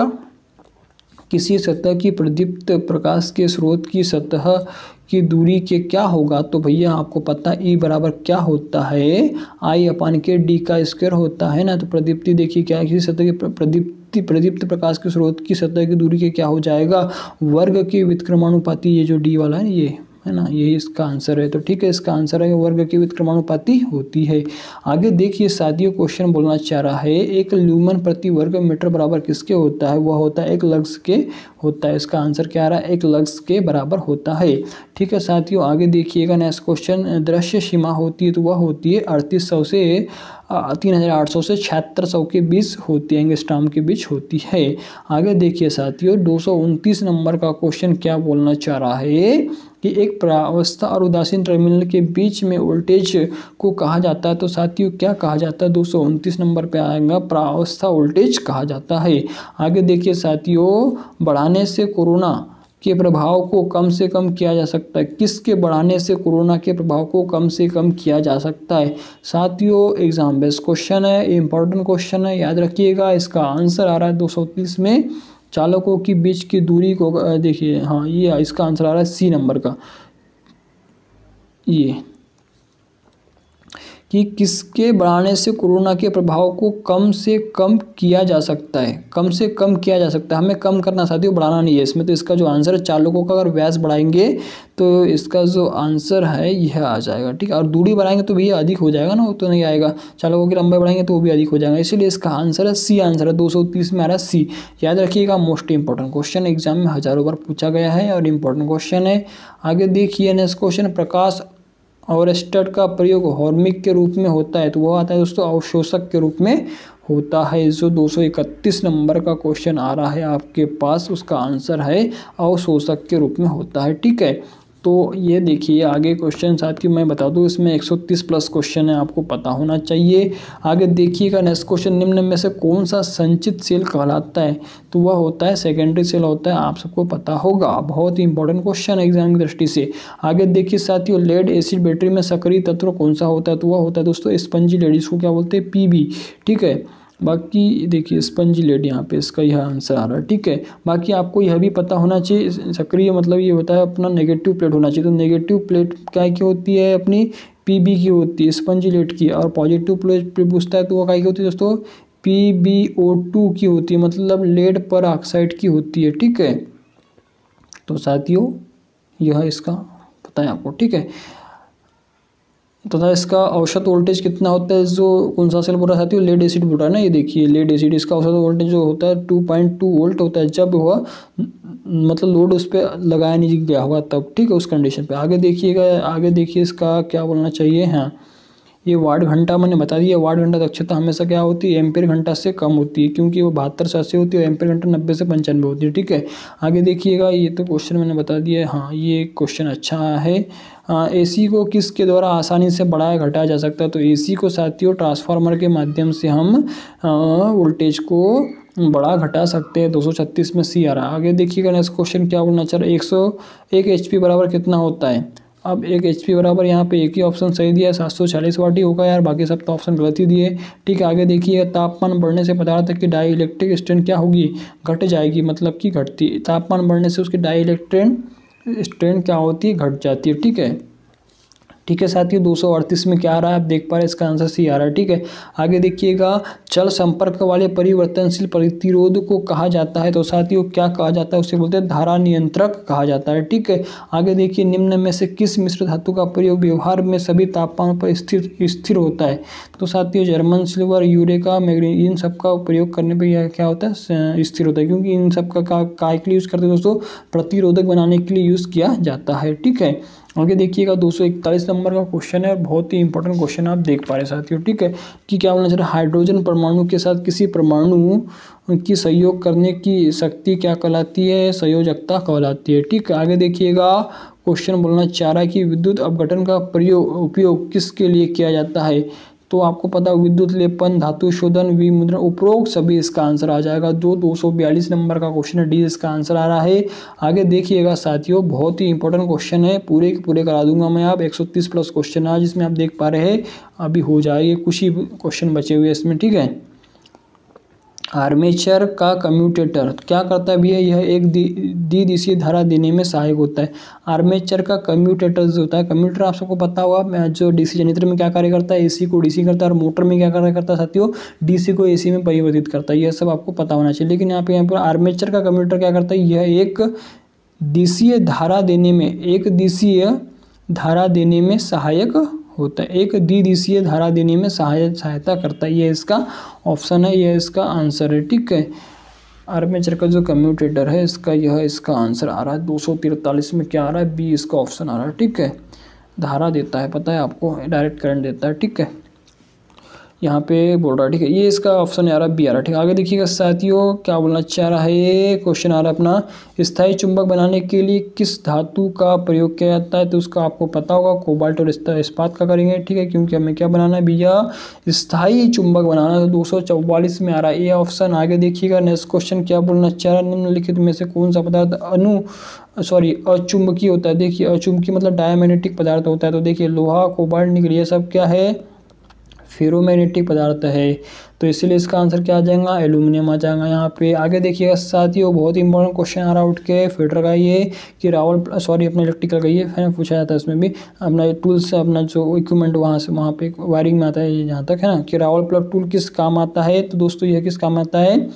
किसी सतह की प्रदीप्त प्रकाश के स्रोत की सतह की दूरी के क्या होगा। तो भैया आपको पता है ई बराबर क्या होता है, आई अपान के डी का स्क्वायर होता है ना। तो प्रदीप्ति देखिए क्या है, किसी सतह की प्रदीप्ति प्रदीप्त प्रकाश के स्रोत की सतह की दूरी के क्या हो जाएगा, वर्ग के व्युत्क्रमानुपाती। ये जो डी वाला है ये है ना, यही इसका आंसर है। तो ठीक है, इसका आंसर है वर्ग की व्युत्क्रमानुपाती होती है। आगे देखिए साथियों, क्वेश्चन बोलना चाह रहा है, एक ल्यूमन प्रति वर्ग मीटर बराबर किसके होता है, वह होता है एक लक्स के होता है। इसका आंसर क्या आ रहा है, एक लक्स के बराबर होता है। ठीक है साथियों, आगे देखिएगा नेक्स्ट क्वेश्चन, दृश्य सीमा होती है तो वह होती है अड़तीस सौ से तीन हज़ार आठ सौ से छिहत्तर सौ के बीच होती है, एंगस्ट्रॉम के बीच होती है। आगे देखिए साथियों, दो सौ उनतीस नंबर का क्वेश्चन क्या बोलना चाह रहा है कि एक प्रावस्था और उदासीन टर्मिनल के बीच में वोल्टेज को कहा जाता है। तो साथियों क्या कहा जाता है, दो सौ उनतीस नंबर पे आएगा, प्रावस्था वोल्टेज कहा जाता है। आगे देखिए साथियों, बढ़ाने से कोरोना के प्रभाव को कम से कम किया जा सकता है। किसके बढ़ाने से कोरोना के प्रभाव को कम से कम किया जा सकता है साथियों, एग्जाम बेस्ड क्वेश्चन है, इंपॉर्टेंट क्वेश्चन है, याद रखिएगा। इसका आंसर आ रहा है दो सौ तीस में, चालकों की बीच की दूरी को देखिए। हाँ, ये इसका आंसर आ रहा है सी नंबर का, ये कि किसके बढ़ाने से कोरोना के प्रभाव को कम से कम किया जा सकता है, कम से कम किया जा सकता है। हमें कम करना साथियों, बढ़ाना नहीं है इसमें। तो इसका जो आंसर है, चालकों का अगर व्यास बढ़ाएंगे तो इसका जो आंसर है यह आ जाएगा। ठीक है, और दूरी बढ़ाएंगे तो भी अधिक हो जाएगा ना, वो तो नहीं आएगा। चालकों की लंबाई बढ़ाएंगे तो वो भी अधिक हो जाएगा, इसीलिए इसका आंसर है सी आंसर है, दो सौ तीस में आ रहा है सी। याद रखिएगा, मोस्ट इंपॉर्टेंट क्वेश्चन एग्जाम में हजारों बार पूछा गया है और इंपॉर्टेंट क्वेश्चन है। आगे देखिए नेक्स्ट क्वेश्चन, प्रकाश और स्टड का प्रयोग हॉर्मिक के रूप में होता है तो वह आता है दोस्तों अवशोषक के रूप में होता है। जो दो सौ इकतीस नंबर का क्वेश्चन आ रहा है आपके पास, उसका आंसर है अवशोषक के रूप में होता है। ठीक है, तो ये देखिए आगे क्वेश्चन साथियों मैं बता दूं, इसमें एक सौ तीस प्लस क्वेश्चन है, आपको पता होना चाहिए। आगे देखिएगा नेक्स्ट क्वेश्चन, निम्न में से कौन सा संचित सेल कहलाता है। तो वह होता है सेकेंडरी सेल होता है, आप सबको पता होगा। बहुत ही इंपॉर्टेंट क्वेश्चन है एग्जाम की दृष्टि से। आगे देखिए साथियों, लेड एसिड बैटरी में सक्रिय तत्व कौन सा होता है। तो वह होता है दोस्तों स्पंजी लेड, इसको क्या बोलते हैं, पी बी। ठीक है, बाकी देखिए स्पंजी लेड यहाँ पे इसका यह आंसर आ रहा है। ठीक है, बाकी आपको यह भी पता होना चाहिए, सक्रिय मतलब ये होता है अपना नेगेटिव प्लेट होना चाहिए। तो नेगेटिव प्लेट क्या की होती है, अपनी पीबी की होती है, स्पंजी लेड की। और पॉजिटिव प्लेट पूछता है तो वो क्या की होती है दोस्तों, पी बी ओ टू की होती है, मतलब लेड पर ऑक्साइड की होती है। ठीक है, तो साथियों यह इसका पता है आपको। ठीक है, तथा इसका औसत वोल्टेज कितना होता है, जो कौन सा सेल बोल रहा साथियों, लेड एसिड बोल रहा है ना, ये देखिए लेड एसिड, इसका औसत वोल्टेज जो होता है टू पॉइंट टू वोल्ट होता है जब वह मतलब लोड उस पर लगाया नहीं गया होगा तब, ठीक है, उस कंडीशन पे। आगे देखिएगा, आगे देखिए इसका क्या बोलना चाहिए, हाँ ये वाट घंटा मैंने बता दिया। वाट घंटा दक्षता हमेशा क्या होती है, एम्पेयर घंटा से कम होती है, क्योंकि वो बहत्तर से अस्सी होती है, एम्पेयर घंटा नब्बे से पंचानवे होती है, ठीक है। आगे देखिएगा, ये तो क्वेश्चन मैंने बता दिया है, हाँ ये क्वेश्चन अच्छा है। एसी को किसके द्वारा आसानी से बढ़ाया घटाया जा सकता है, तो एसी को साथियों ट्रांसफार्मर के माध्यम से हम वोल्टेज को बड़ा घटा सकते हैं। दो सौ छत्तीस में सी आ रहा है। आगे देखिएगा नेक्स्ट क्वेश्चन क्या बोलना चाह रहा है, एक सौ एक एच पी बराबर कितना होता है। अब एक एच पी बराबर यहाँ पे एक ही ऑप्शन सही दिया है, सात सौ चालीस वाट ही होगा यार, बाकी सब तो ऑप्शन गलत ही दिए, ठीक है। आगे देखिए, तापमान बढ़ने से पदार्थ की डाई इलेक्ट्रिक स्ट्रेंथ क्या होगी, घट जाएगी, मतलब कि घटती, तापमान बढ़ने से उसकी डाई इलेक्ट्रिक स्ट्रेंथ क्या होती है, घट जाती है, ठीक है। ठीक है साथियों, दो सौ अड़तीस में क्या आ रहा है आप देख पा रहे हैं, इसका आंसर सी आ रहा है, ठीक है। आगे देखिएगा, चल संपर्क वाले परिवर्तनशील प्रतिरोध को कहा जाता है, तो साथियों क्या कहा जाता है, उसे बोलते हैं धारा नियंत्रक कहा जाता है, ठीक है। आगे देखिए, निम्न में से किस मिश्र धातु का प्रयोग व्यवहार में सभी तापमान पर स्थिर स्थिर होता है, तो साथियों जर्मन सिल्वर, यूरेका, मैग्नीज, इन सब का प्रयोग करने पर यह क्या होता है, स्थिर होता है, क्योंकि इन सब का काय के लिए यूज़ करते हैं दोस्तों, प्रतिरोधक बनाने के लिए यूज़ किया जाता है, ठीक है। आगे देखिएगा, दो सौ इकतालीस नंबर का क्वेश्चन है और बहुत ही इंपॉर्टेंट क्वेश्चन आप देख पा रहे साथियों, ठीक है, कि क्या बोलना चाह रहा है, हाइड्रोजन परमाणु के साथ किसी परमाणु की सहयोग करने की शक्ति क्या कहलाती है, संयोजकता कहलाती है, ठीक है। आगे देखिएगा, क्वेश्चन बोलना चाह रहा है कि विद्युत अपघटन का प्रयोग उपयोग किसके लिए किया जाता है, तो आपको पता विद्युत लेपन, धातु शोधन, विमुद्रण, उपरोक्त सभी इसका आंसर आ जाएगा। जो दो सौ बयालीस नंबर का क्वेश्चन है, डी इसका आंसर आ रहा है। आगे देखिएगा साथियों, बहुत ही इंपॉर्टेंट क्वेश्चन है, पूरे के पूरे करा दूंगा मैं, आप एक सौ तीस प्लस क्वेश्चन है जिसमें आप देख पा रहे हैं, अभी हो जाएंगे, कुछ ही क्वेश्चन बचे हुए इसमें, ठीक है। आर्मेचर का कम्यूटेटर क्या करता है भैया, यह एक द्विदिशीय धारा देने में सहायक होता है। आर्मेचर का कम्यूटेटर जो होता है, कम्यूटेटर आप सबको पता होगा जो डीसी जनरेटर में क्या कार्य करता है, एसी को डीसी करता है, और मोटर में क्या कार्य करता है साथियों, डीसी को एसी में परिवर्तित करता है, यह सब आपको पता होना चाहिए। लेकिन यहाँ पे यहाँ पर आर्मेचर का कम्यूटेटर क्या करता है, यह एक दिशीय धारा देने में एक दिशीय धारा देने में सहायक होता है, एक द्विदिशीय धारा देने में सहाय सहायता करता है, ये इसका ऑप्शन है, यह इसका आंसर है, ठीक है। आर्मेचर का जो कम्यूटेटर है इसका यह इसका आंसर आ रहा है। दो सौ तिरतालीस में क्या आ रहा है, बी इसका ऑप्शन आ रहा है, ठीक है। धारा देता है, पता है आपको, डायरेक्ट करंट देता है, ठीक है, यहाँ पे बोल रहा है, ठीक है, ये इसका ऑप्शन आ रहा है, बी आ रहा है, ठीक है। आगे देखिएगा साथियों, क्या बोलना चाह रहा है, ये क्वेश्चन आ रहा है अपना, स्थायी चुंबक बनाने के लिए किस धातु का प्रयोग किया जाता है, तो उसका आपको पता होगा, कोबाल्ट और इस्पात का करेंगे, ठीक है, क्योंकि हमें क्या बनाना है भैया, स्थायी चुंबक बनाना है। दो सौ चौवालीस में आ रहा है ये ऑप्शन। आगे देखिएगा नेक्स्ट क्वेश्चन क्या बोलना चाह रहा है, निम्नलिखित में से कौन सा पदार्थ अनु सॉरी अचुंबकीय होता है। देखिए अचुंबकीय मतलब डायमैग्नेटिक पदार्थ होता है, तो देखिए लोहा, कोबाल्ट, निकल, ये सब क्या है, फेरोमैग्नेटिक पदार्थ है, तो इसीलिए इसका आंसर क्या आ जाएगा, एल्यूमिनियम आ जाएगा यहाँ पे। आगे देखिएगा साथियों, बहुत इंपॉर्टेंट क्वेश्चन आ रहा है, उठ के फिल्टर का ये कि रावल सॉरी अपना इलेक्ट्रिकल का ये है पूछा जाता है, इसमें भी अपना टूल्स अपना जो इक्विपमेंट वहाँ से वहाँ पे वायरिंग में आता है, ये जहाँ तक है ना, कि रावल प्लग टूल किस काम आता है, तो दोस्तों यह किस काम आता है,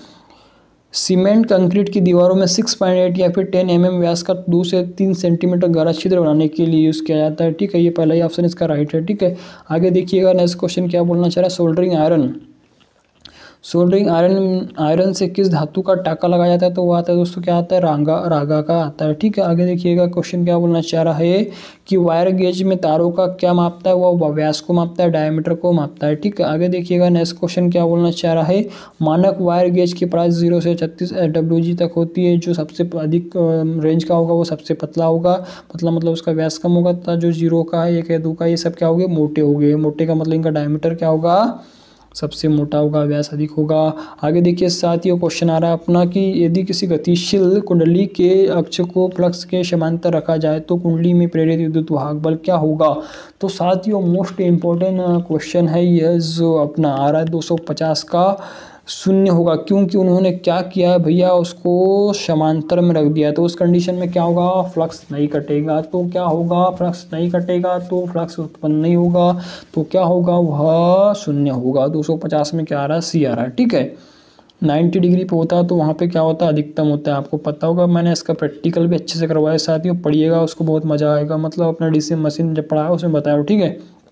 सीमेंट कंक्रीट की दीवारों में छह पॉइंट आठ या फिर दस एम एम व्यास का दो से तीन सेंटीमीटर गहरा छिद्र बनाने के लिए यूज़ किया जाता है, ठीक है, ये पहला ही ऑप्शन इसका राइट है, ठीक है। आगे देखिएगा नेक्स्ट क्वेश्चन क्या बोलना चाह रहा है, soldering iron, soldering iron iron से किस धातु का टाका लगाया जाता है, तो वो आता है दोस्तों क्या आता है, रांगा रागा का आता है, ठीक है। आगे देखिएगा क्वेश्चन क्या बोलना चाह रहा है कि वायर गेज में तारों का क्या मापता है, वो व्यास को मापता है, डायमीटर को मापता है, ठीक है। आगे देखिएगा नेक्स्ट क्वेश्चन क्या बोलना चाह रहा है, मानक वायर गेज की प्राइस जीरो से छत्तीस डब्ल्यू जी तक होती है, जो सबसे अधिक रेंज का होगा वो सबसे पतला होगा, पतला मतलब उसका व्यास कम होगा, तथा जो जीरो का है, एक है, दो का, ये सब क्या हो गए, मोटे हो गए, मोटे का मतलब इनका डायमीटर क्या होगा, सबसे मोटा होगा, व्यास अधिक होगा। आगे देखिए साथियों, क्वेश्चन आ रहा है अपना कि यदि किसी गतिशील कुंडली के अक्ष को फ्लक्स के समांतर रखा जाए तो कुंडली में प्रेरित विद्युत वाहक बल क्या होगा, तो साथियों मोस्ट इम्पोर्टेंट क्वेश्चन है यह जो अपना आ रहा है दो सौ पचास का, शून्य होगा, क्योंकि उन्होंने क्या किया है भैया, उसको समांतर में रख दिया, तो उस कंडीशन में क्या होगा, फ्लक्स नहीं कटेगा, तो क्या होगा, फ्लक्स नहीं कटेगा तो फ्लक्स उत्पन्न नहीं होगा, तो क्या होगा, वह शून्य होगा। दो सौ पचास में क्या आ रहा है, सी आ रहा है, ठीक है। नब्बे डिग्री पे होता है तो वहाँ पे क्या होता है, अधिकतम होता है, आपको पता होगा, मैंने इसका प्रैक्टिकल भी अच्छे से करवाया साथियों, पढ़िएगा उसको बहुत मज़ा आएगा, मतलब अपना डीसी मशीन जब पढ़ाया उसमें बताया, ठीक है।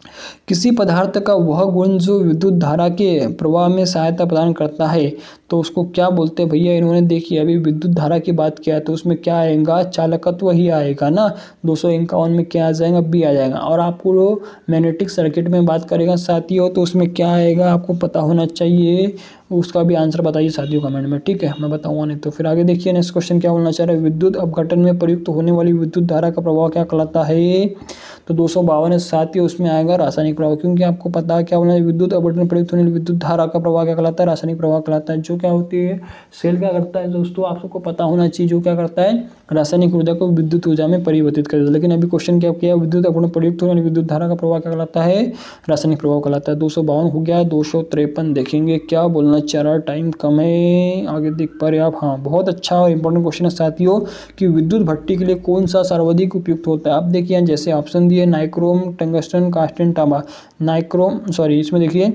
किसी पदार्थ का वह गुण जो विद्युत धारा के प्रवाह में सहायता प्रदान करता है तो उसको क्या बोलते हैं भैया। इन्होंने देखिए अभी विद्युत धारा की बात किया है तो उसमें क्या आएगा, चालकत्व ही आएगा ना। दो सौ इक्यावन में क्या आ जाएगा, बी आ जाएगा। और आपको मैग्नेटिक सर्किट में बात करेगा साथियों तो उसमें क्या आएगा आपको पता होना चाहिए, उसका भी आंसर बताइए साथियों कमेंट में, ठीक है। मैं बताऊंगा नहीं तो। फिर आगे देखिए नेक्स्ट क्वेश्चन क्या बोलना चाह रहा है, विद्युत अपघटन में प्रयुक्त होने वाली विद्युत धारा का प्रभाव क्या कहलाता है। तो दो सौ बावन है साथियों, उसमें आएगा रासायनिक प्रभाव, क्योंकि आपको पता है क्या बोलना है, विद्युत अपघटन में प्रयुक्त होने वाली विद्युत धारा का प्रभाव क्या कहलाता है, रासायनिक प्रभाव कहलाता है। जो क्या होती है, सेल क्या करता है दोस्तों, आप सबको पता होना चाहिए, जो क्या करता है रासायनिक ऊर्जा को विद्युत ऊर्जा में परिवर्तित कर देता है। लेकिन अभी क्वेश्चन क्या किया, विद्युत अपघटन प्रयुक्त होने वाली विद्युत धारा का प्रभाव क्या कहलाता है, रासायनिक प्रभाव कहलाता है। दो सौ बावन हो गया। दो सौ तिरपन देखेंगे क्या बोलना चाह रहा है, टाइम कम है, आगे देख पा रहे आप। हाँ बहुत अच्छा और इंपॉर्टेंट क्वेश्चन है साथियों कि विद्युत भट्टी के लिए कौन सा सर्वाधिक उपयुक्त होता है। आप देखिए जैसे ऑप्शन दिए नाइक्रोम, टंगस्टन, कास्टन, तांबा। नाइक्रोम सॉरी इसमें देखिए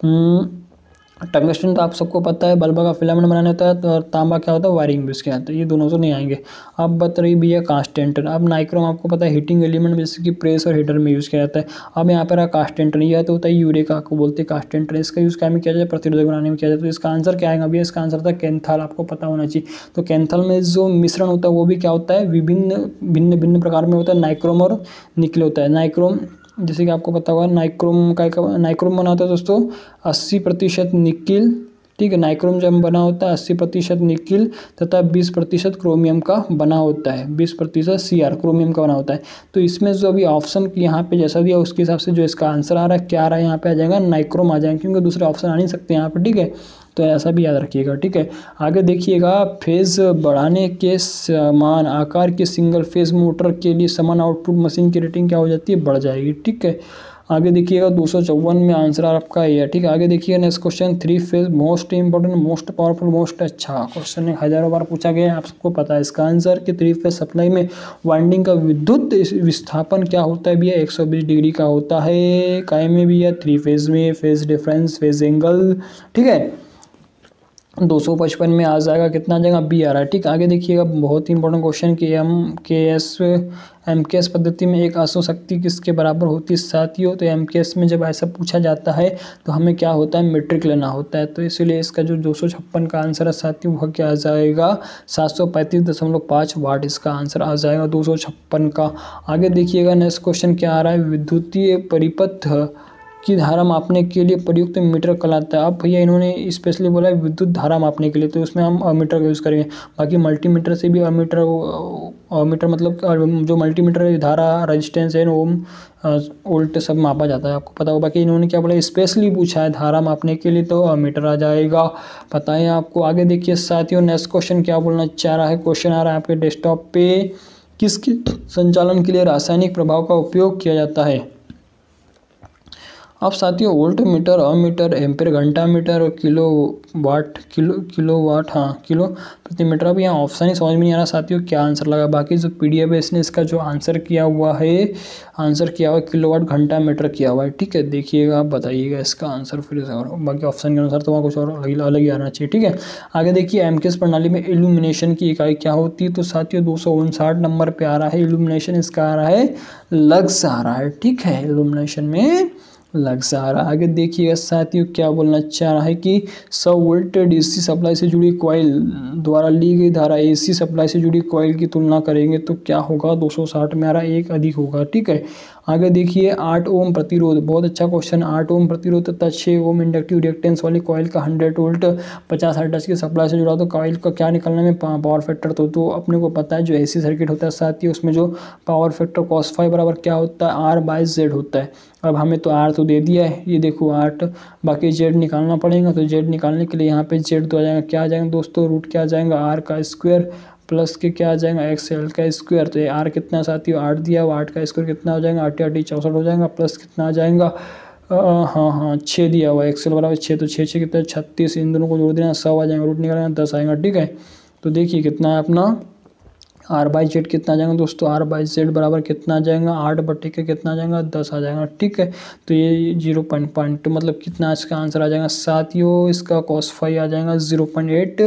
टंगस्टन तो आप सबको पता है बल्ब का फिलामेंट बनाने होता है, तो तांबा क्या होता है वायरिंग भी उसके आता है, ये दोनों तो नहीं आएंगे। अब बता रही भैया कांस्टेंटर। अब नाइक्रोम आपको पता है हीटिंग एलिमेंट जैसे कि प्रेस और हीटर में यूज़ किया जाता है। अब यहाँ पर कांस्टेंटर यह तो होता है यूरेका को बोलते हैं कांस्टेंटर, इसका यूज़ क्या में किया जाता है, प्रतिरोधक बनाने में किया जाता है। तो इसका आंसर क्या आएगा भैया, इसका आंसर था कैंथल, आपको पता होना चाहिए। तो कैंथल में जो मिश्रण होता है वो भी क्या होता है, विभिन्न भिन्न भिन्न प्रकार में होता है, नाइक्रोम और निकल होता है। नाइक्रोम जैसे कि आपको पता होगा नाइक्रोम का नाइक्रोम बना होता है दोस्तों अस्सी प्रतिशत निकिल, ठीक है। नाइक्रोम जब बना होता है अस्सी प्रतिशत निकिल तथा बीस प्रतिशत क्रोमियम का बना होता है, बीस प्रतिशत सी आर क्रोमियम का बना होता है। तो इसमें जो अभी ऑप्शन यहाँ पे जैसा दिया उसके हिसाब से जो इसका आंसर आ रहा है क्या आ रहा है, यहाँ पे आ जाएगा नाइक्रोम आ जाएगा, क्योंकि दूसरे ऑप्शन आ नहीं सकते यहाँ पे, ठीक है। तो ऐसा भी याद रखिएगा, ठीक है। आगे देखिएगा, फेज बढ़ाने के समान आकार के सिंगल फेज मोटर के लिए समान आउटपुट मशीन की रेटिंग क्या हो जाती है, बढ़ जाएगी, ठीक है। आगे देखिएगा दो सौ चौवन में आंसर आपका ये है, ठीक है। आगे देखिए next question, three phase most important, most powerful, most अच्छा क्वेश्चन है, हजारों बार पूछा गया है, आप सबको पता है इसका आंसर कि थ्री फेज सप्लाई में वाइंडिंग का विद्युत विस्थापन क्या होता है भैया, एक सौ बीस डिग्री का होता है। काय में भी है, थ्री फेज में फेज डिफरेंस, फेज एंगल, ठीक है। दो सौ पचपन में आ जाएगा, कितना आ जाएगा, बी आ रहा है, ठीक। आगे देखिएगा बहुत ही इंपॉर्टेंट क्वेश्चन कि M K S M K S पद्धति में एक अशोक शक्ति किसके बराबर होती है साथियों। तो एम के एस में जब ऐसा पूछा जाता है तो हमें क्या होता है, मीट्रिक लेना होता है। तो इसलिए इसका जो दो सौ छप्पन का आंसर है साथियों वह क्या आ जाएगा, सात सौ पैंतीस दशमलव पाँच वाट इसका आंसर आ जाएगा दो सौ छप्पन का। आगे देखिएगा नेक्स्ट क्वेश्चन क्या आ रहा है, विद्युतीय परिपथ की धारा मापने के लिए प्रयुक्त मीटर कहलाता है। अब भैया इन्होंने स्पेशली बोला है विद्युत धारा मापने के लिए, तो उसमें हम अमीटर का यूज़ करेंगे। बाकी मल्टीमीटर से भी अमीटर अमीटर मतलब जो मल्टीमीटर धारा रेजिस्टेंस है ओम वोल्ट सब मापा जाता है, आपको पता होगा। बाकी इन्होंने क्या बोला, स्पेशली पूछा है धारा मापने के लिए, तो अमीटर आ जाएगा, पता है आपको। आगे देखिए साथियों नेक्स्ट क्वेश्चन क्या बोलना चाह रहा है, क्वेश्चन आ रहा है आपके डेस्कटॉप पे, किसके संचालन के लिए रासायनिक प्रभाव का उपयोग किया जाता है। अब साथियों वोल्ट मीटर, अमीटर, एम्पेयर घंटा मीटर और kilo watt kilo kilo watt हाँ किलो प्रति मीटर। अब यहाँ ऑप्शन ही समझ में नहीं आ रहा साथियों क्या आंसर लगा। बाकी जो पीडीएफ है इसने इसका जो आंसर किया हुआ है, आंसर किया हुआ है किलो वाट घंटा मीटर किया हुआ है, ठीक है। देखिएगा आप बताइएगा इसका आंसर फिर से, और बाकी ऑप्शन के अनुसार तो वहाँ कुछ और अलग ही आना चाहिए, ठीक है। आगे देखिए एमकेएस प्रणाली में इल्यूमिनेशन की इकाई क्या होती है। तो साथियों दो सौ उनसाठ नंबर पे आ रहा है इल्यूमिनेशन, इसका आ रहा है लक्स आ रहा है, ठीक है। इल्यूमिनेशन में लक्स आ रहा है। आगे देखिएगा साथियों क्या बोलना चाह रहा है कि सौ वोल्ट डीसी सप्लाई से जुड़ी कॉइल द्वारा ली गई धारा एसी सप्लाई से जुड़ी कॉइल की तुलना करेंगे तो क्या होगा, दो सौ साठ में आ रहा है एक अधिक होगा, ठीक है। आगे देखिए आठ ओम प्रतिरोध, बहुत अच्छा क्वेश्चन, आठ ओम प्रतिरोध तथा छः ओम इंडक्टिव रिएक्टेंस वाली कॉइल का हंड्रेड वोल्ट पचास हर्ट्ज की सप्लाई से जुड़ा तो कॉइल का क्या निकलने में पावर फैक्टर, तो, तो अपने को पता है जो एसी सर्किट होता है साथ ही उसमें जो पावर फैक्टर कॉस फाइव बराबर क्या होता है, आर बाई जेड होता है। अब हमें तो आर तो दे दिया है, ये देखो आठ, बाकी जेड निकालना पड़ेगा। तो जेड निकालने के लिए यहाँ पे जेड तो आ जाएगा, क्या आ जाएगा दोस्तों, रूट क्या आ जाएगा आर का स्क्वायर प्लस के क्या आ जाएगा एक्स एल का स्क्वायर। तो ये आर कितना साथियों आठ दिया हुआ, आठ का स्क्वायर कितना हो जाएगा, आठ आठ चौंसठ हो जाएगा, प्लस कितना आ जाएगा, हाँ हाँ छः दिया हुआ, एक्स एल बराबर छः, तो छः छः कितना छत्तीस, इन दोनों को जोड़ देना सौ आ जाएगा, रूट निकालेंगे दस आएगा, ठीक है। तो देखिए कितना है अपना आर बाई जेड कितना आ जाएगा दोस्तों, आर बाई जेड बराबर कितना आ जाएगा, आठ बट्टे के कितना आ जाएगा, दस आ जाएगा, ठीक है। तो ये जीरो पॉइंट पॉइंट मतलब कितना इसका आंसर आ जाएगा साथियों, इसका कॉस फाइव आ जाएगा जीरो पॉइंट एट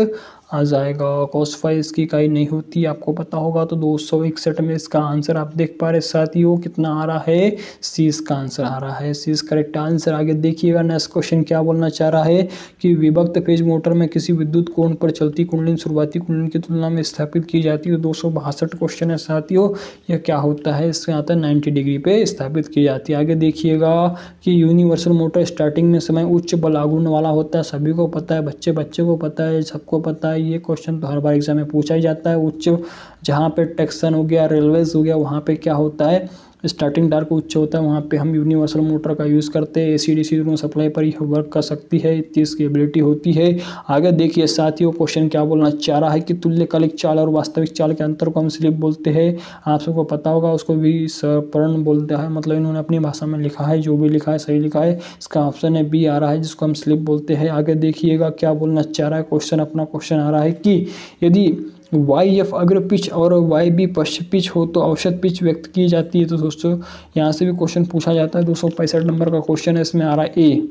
आ जाएगा। कॉस फाइव इसकी इकाई नहीं होती, आपको पता होगा। तो दो सौ इकसठ में इसका आंसर आप देख पा रहे साथियों कितना आ रहा है, सी इसका आंसर आ रहा है, सी इज करेक्ट आंसर। आगे देखिएगा नेक्स्ट क्वेश्चन क्या बोलना चाह रहा है कि विभक्त फेज मोटर में किसी विद्युत कोण पर चलती कुंडली शुरुआती कुंडली की तुलना में स्थापित की जाती है। दो सौ बासठ क्वेश्चन है साथियों, यह क्या होता है, इसके आता है नाइन्टी डिग्री पे स्थापित की जाती है। आगे देखिएगा कि यूनिवर्सल मोटर स्टार्टिंग में समय उच्च बल आघूर्ण वाला होता है, सभी को पता है, बच्चे बच्चे को पता है, सबको पता है। ये क्वेश्चन तो हर बार एग्जाम में पूछा ही जाता है। उच्च जहाँ पे टेक्सन हो गया, रेलवेज हो गया, वहाँ पे क्या होता है, स्टार्टिंग टार्क उच्च होता है, वहाँ पे हम यूनिवर्सल मोटर का यूज़ करते हैं। एसी डीसी दोनों सप्लाई पर यह वर्क कर सकती है, इतनी इसकी एबिलिटी होती है। आगे देखिए साथियों क्वेश्चन क्या बोलना चाह रहा है कि तुल्यकालिक चाल और वास्तविक चाल के अंतर को हम स्लिप बोलते हैं। आप सबको पता होगा, उसको भी सपर्ण बोलते हैं, मतलब इन्होंने अपनी भाषा में लिखा है, जो भी लिखा है सही लिखा है। इसका ऑप्शन है बी आ रहा है, जिसको हम स्लिप बोलते हैं। आगे देखिएगा क्या बोलना चाह रहा है क्वेश्चन, अपना क्वेश्चन आ रहा है कि यदि वाई एफ अग्र पिच और वाई बी पश्च पिच हो तो औसत पिच व्यक्त की जाती है। तो दोस्तों यहाँ से भी क्वेश्चन पूछा जाता है। दो सौ पैंसठ नंबर का क्वेश्चन है, इसमें आ रहा है ए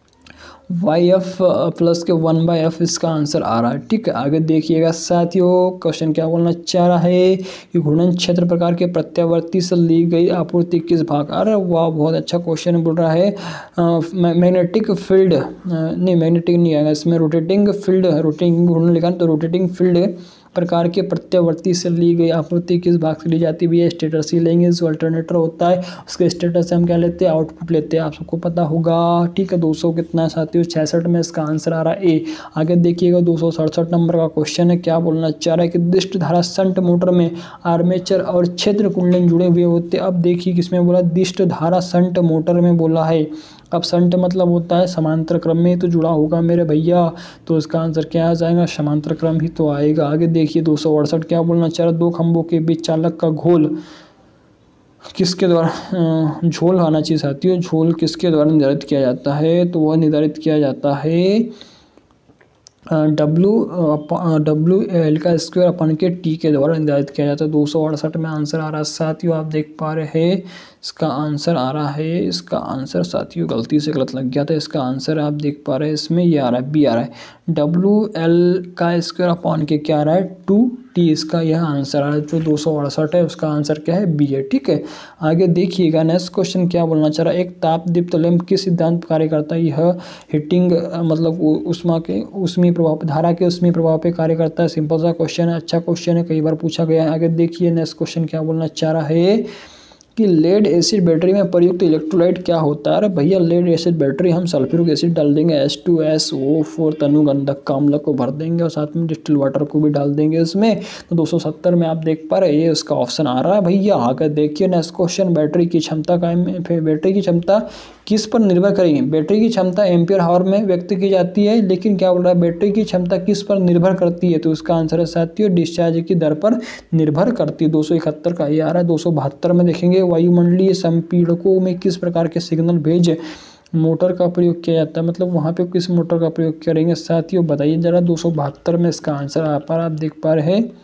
वाई एफ प्लस के वन बाई एफ इसका आंसर आ रहा है। ठीक है, आगे देखिएगा साथियों क्वेश्चन क्या बोलना चाह रहा है कि घूर्णन क्षेत्र प्रकार के प्रत्यावर्ती से ली गई आपूर्ति किस भाग, अरे वाह बहुत अच्छा क्वेश्चन बोल रहा है। मैग्नेटिक फील्ड नहीं, मैग्नेटिक नहीं आएगा इसमें, रोटेटिंग फील्ड, रोटेटिंग घूर्णन लिखा तो रोटेटिंग फील्ड प्रकार के प्रत्यावर्ती से ली गई आपूर्ति किस भाग से ली जाती है। भैया स्टेटस ही लेंगे, जो अल्टरनेटर होता है उसके स्टेटस से हम क्या लेते हैं, आउटपुट लेते हैं, आप सबको पता होगा। ठीक है, दो सौ कितना है साथियों, छियासठ में इसका आंसर आ रहा है ए। आगे देखिएगा दो सौ सड़सठ नंबर का क्वेश्चन है, क्या बोलना चाह रहा है कि दिष्ट धारा शंट मोटर में आर्मेचर और क्षेत्र कुंडल जुड़े हुए होते हैं। अब देखिए किसमें बोला, दिष्ट धारा शंट मोटर में बोला है। अब शंट मतलब होता है समांतर क्रम में तो जुड़ा होगा मेरे भैया, तो इसका आंसर क्या आ जाएगा, समांतर क्रम ही तो आएगा। आगे देखिए दो सौ अड़सठ क्या बोलना चाह रहा है, दो खंभों के बीच चालक का घोल किसके द्वारा, झोल आना चाहिए साथियों, झोल किसके द्वारा निर्धारित किया जाता है, तो वह निर्धारित किया जाता है डब्लू डब्लू एल का स्क्वायर अपन के टी के द्वारा निर्धारित किया जाता है। दो सौ अड़सठ में आंसर आ रहा है साथियों, आप देख पा रहे हैं इसका आंसर आ रहा है, इसका आंसर साथियों गलती से गलत लग गया था, इसका आंसर आप देख पा रहे हैं इसमें ये आ रहा है, बी आ रहा है। डब्लू एल का स्क्वायर अपॉन के क्या आ रहा है, टू टी, इसका यह आंसर आ रहा है। जो दो सौ अड़सठ है उसका आंसर क्या है, बी है। ठीक है, आगे देखिएगा नेक्स्ट क्वेश्चन क्या बोलना चाह रहा है, एक ताप दीप्त लैंप किस सिद्धांत कार्य करता है। यह हीटिंग मतलब उष्मा के उष्मी प्रभाव, धारा के उष्मी प्रभाव पे कार्य करता है। सिंपल सा क्वेश्चन है, अच्छा क्वेश्चन है, कई बार पूछा गया है। आगे देखिए नेक्स्ट क्वेश्चन क्या बोलना चाह रहा है कि लेड एसिड बैटरी में प्रयुक्त इलेक्ट्रोलाइट क्या होता है। अरे भैया लेड एसिड बैटरी हम सल्फ्यूरिक एसिड डाल देंगे, H two S O four तनुगंधक का अम्ल को भर देंगे और साथ में डिस्टिल वाटर को भी डाल देंगे इसमें। तो दो सौ सत्तर में आप देख पा रहे हैं ये उसका ऑप्शन आ रहा है भैया। आगे देखिए नेक्स्ट क्वेश्चन, बैटरी की क्षमता का बैटरी की क्षमता किस पर निर्भर करेगी। बैटरी की क्षमता एम्पियर हावर में व्यक्त की जाती है, लेकिन क्या बोल रहा है, बैटरी की क्षमता किस पर निर्भर करती है, तो उसका आंसर है साथियों डिस्चार्ज की दर पर निर्भर करती है। दो सौ इकहत्तर का ये आ रहा है। दो सौ बहत्तर में देखेंगे वायुमंडलीय संपीड़कों में किस प्रकार के सिग्नल भेज मोटर का प्रयोग किया जाता है, मतलब वहाँ पे किस मोटर का प्रयोग करेंगे साथियों बताइए जरा। दो सौ बहत्तर में इसका आंसर आ पर आप देख पा रहे हैं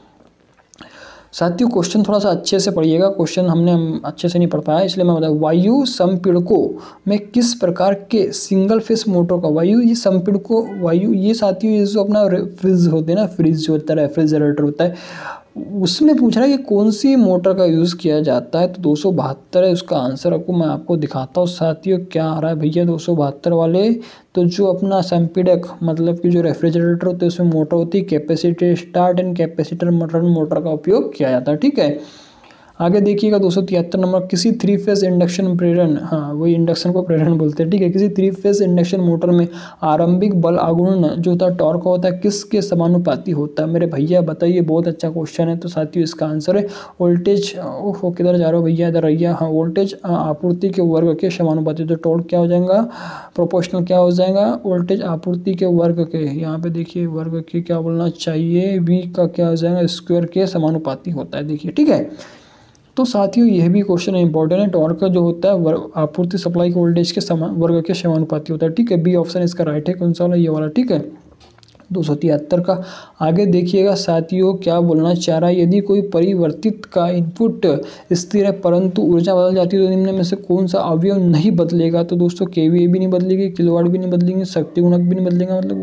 साथियों। क्वेश्चन थोड़ा सा अच्छे से पढ़िएगा, क्वेश्चन हमने अच्छे से नहीं पढ़ पाया इसलिए मैं बताऊँ। वायु संपीड़कों में किस प्रकार के सिंगल फेस मोटर का, वायु ये संपीड़कों वायु ये साथियों ये जो अपना फ्रिज होते हैं ना, फ्रिज जो होता है रेफ्रिजरेटर होता है, उसमें पूछ रहा है कि कौन सी मोटर का यूज़ किया जाता है। तो दो सौ बहत्तर है उसका आंसर, आपको मैं आपको दिखाता हूँ साथियों क्या आ रहा है भैया। दो सौ बहत्तर वाले तो जो अपना संपीड़क मतलब कि जो रेफ्रिजरेटर होते हैं उसमें मोटर होती है capacitor start and capacitor motor motor का उपयोग किया जाता है। ठीक है, आगे देखिएगा दो सौ तिहत्तर नंबर, किसी थ्री फेज इंडक्शन प्रेरण, हाँ वही इंडक्शन को प्रेरण बोलते हैं। ठीक है, किसी थ्री फेज इंडक्शन मोटर में आरंभिक बल आघूर्ण जो होता है टॉर्क होता है किसके समानुपाती होता है मेरे भैया बताइए। बहुत अच्छा क्वेश्चन है। तो साथियों इसका आंसर है वोल्टेज, ओहो किधर जा रहे हो भैया, इधर रहिए। हाँ वोल्टेज आपूर्ति के वर्ग के समानुपाती, तो टॉर्क क्या हो जाएगा, प्रोपोर्शनल क्या हो जाएगा, वोल्टेज आपूर्ति के वर्ग के, यहाँ पे देखिए वर्ग के क्या बोलना चाहिए, वी का क्या हो जाएगा, स्क्वायर के समानुपाती होता है। देखिए ठीक है, तो साथियों यह भी क्वेश्चन इंपॉर्टेंट है। टॉर्क का जो होता है आपूर्ति सप्लाई के वोल्टेज के समान वर्ग के समानुपाती होता है। ठीक है, बी ऑप्शन इसका राइट है, कौन सा वाला, ये वाला। ठीक है, दो सौ तिहत्तर का आगे देखिएगा साथियों क्या बोलना चाह रहा है, यदि कोई परिवर्तित का इनपुट स्थिर है परंतु ऊर्जा बदल जाती है तो निम्न में से कौन सा अवयव नहीं बदलेगा। तो दोस्तों केवीए भी नहीं बदलेगी, किलोवाट भी नहीं बदलेंगे, शक्ति गुणक भी नहीं बदलेगा, मतलब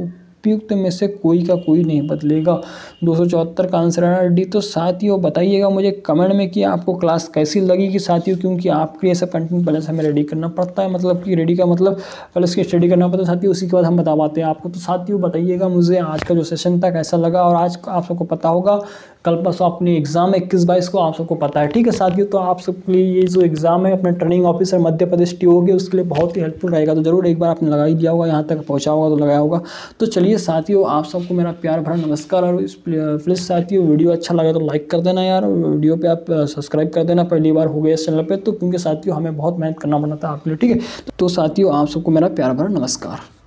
उपयुक्त में से कोई का कोई नहीं बदलेगा। दो सौ चौहत्तर का आंसर आ डी। तो साथियों बताइएगा मुझे कमेंट में कि आपको क्लास कैसी लगी कि साथियों, क्योंकि आपके ये सब कंटेंट पहले से हमें रेडी करना पड़ता है, मतलब कि रेडी का मतलब पहले इसकी स्टडी करना पड़ता है साथियों, उसी के बाद हम बता पाते हैं आपको। तो साथियों बताइएगा मुझे आज का जो सेशन था कैसा लगा, और आज आप सबको पता होगा कल परसों अपनी एग्जाम है इक्कीस बाईस को, आप सबको पता है, ठीक है साथियों। तो आप सबके लिए ये जो एग्जाम है अपने training officer Madhya Pradesh T होगी उसके लिए बहुत ही हेल्पफुल रहेगा। तो जरूर एक बार आपने लगा ही दिया होगा, यहाँ तक पहुँचा होगा तो लगाया होगा। तो चलिए साथियों आप सबको मेरा प्यार भरा नमस्कार, और इस प्लीज़ साथियों वीडियो अच्छा लगा तो लाइक कर देना यार, वीडियो पे आप सब्सक्राइब कर देना, पहली बार हो गया इस चैनल पे तो, क्योंकि साथियों हमें बहुत मेहनत करना पड़ता है आपके लिए, ठीक है। तो साथियों आप सबको मेरा प्यार भरा नमस्कार।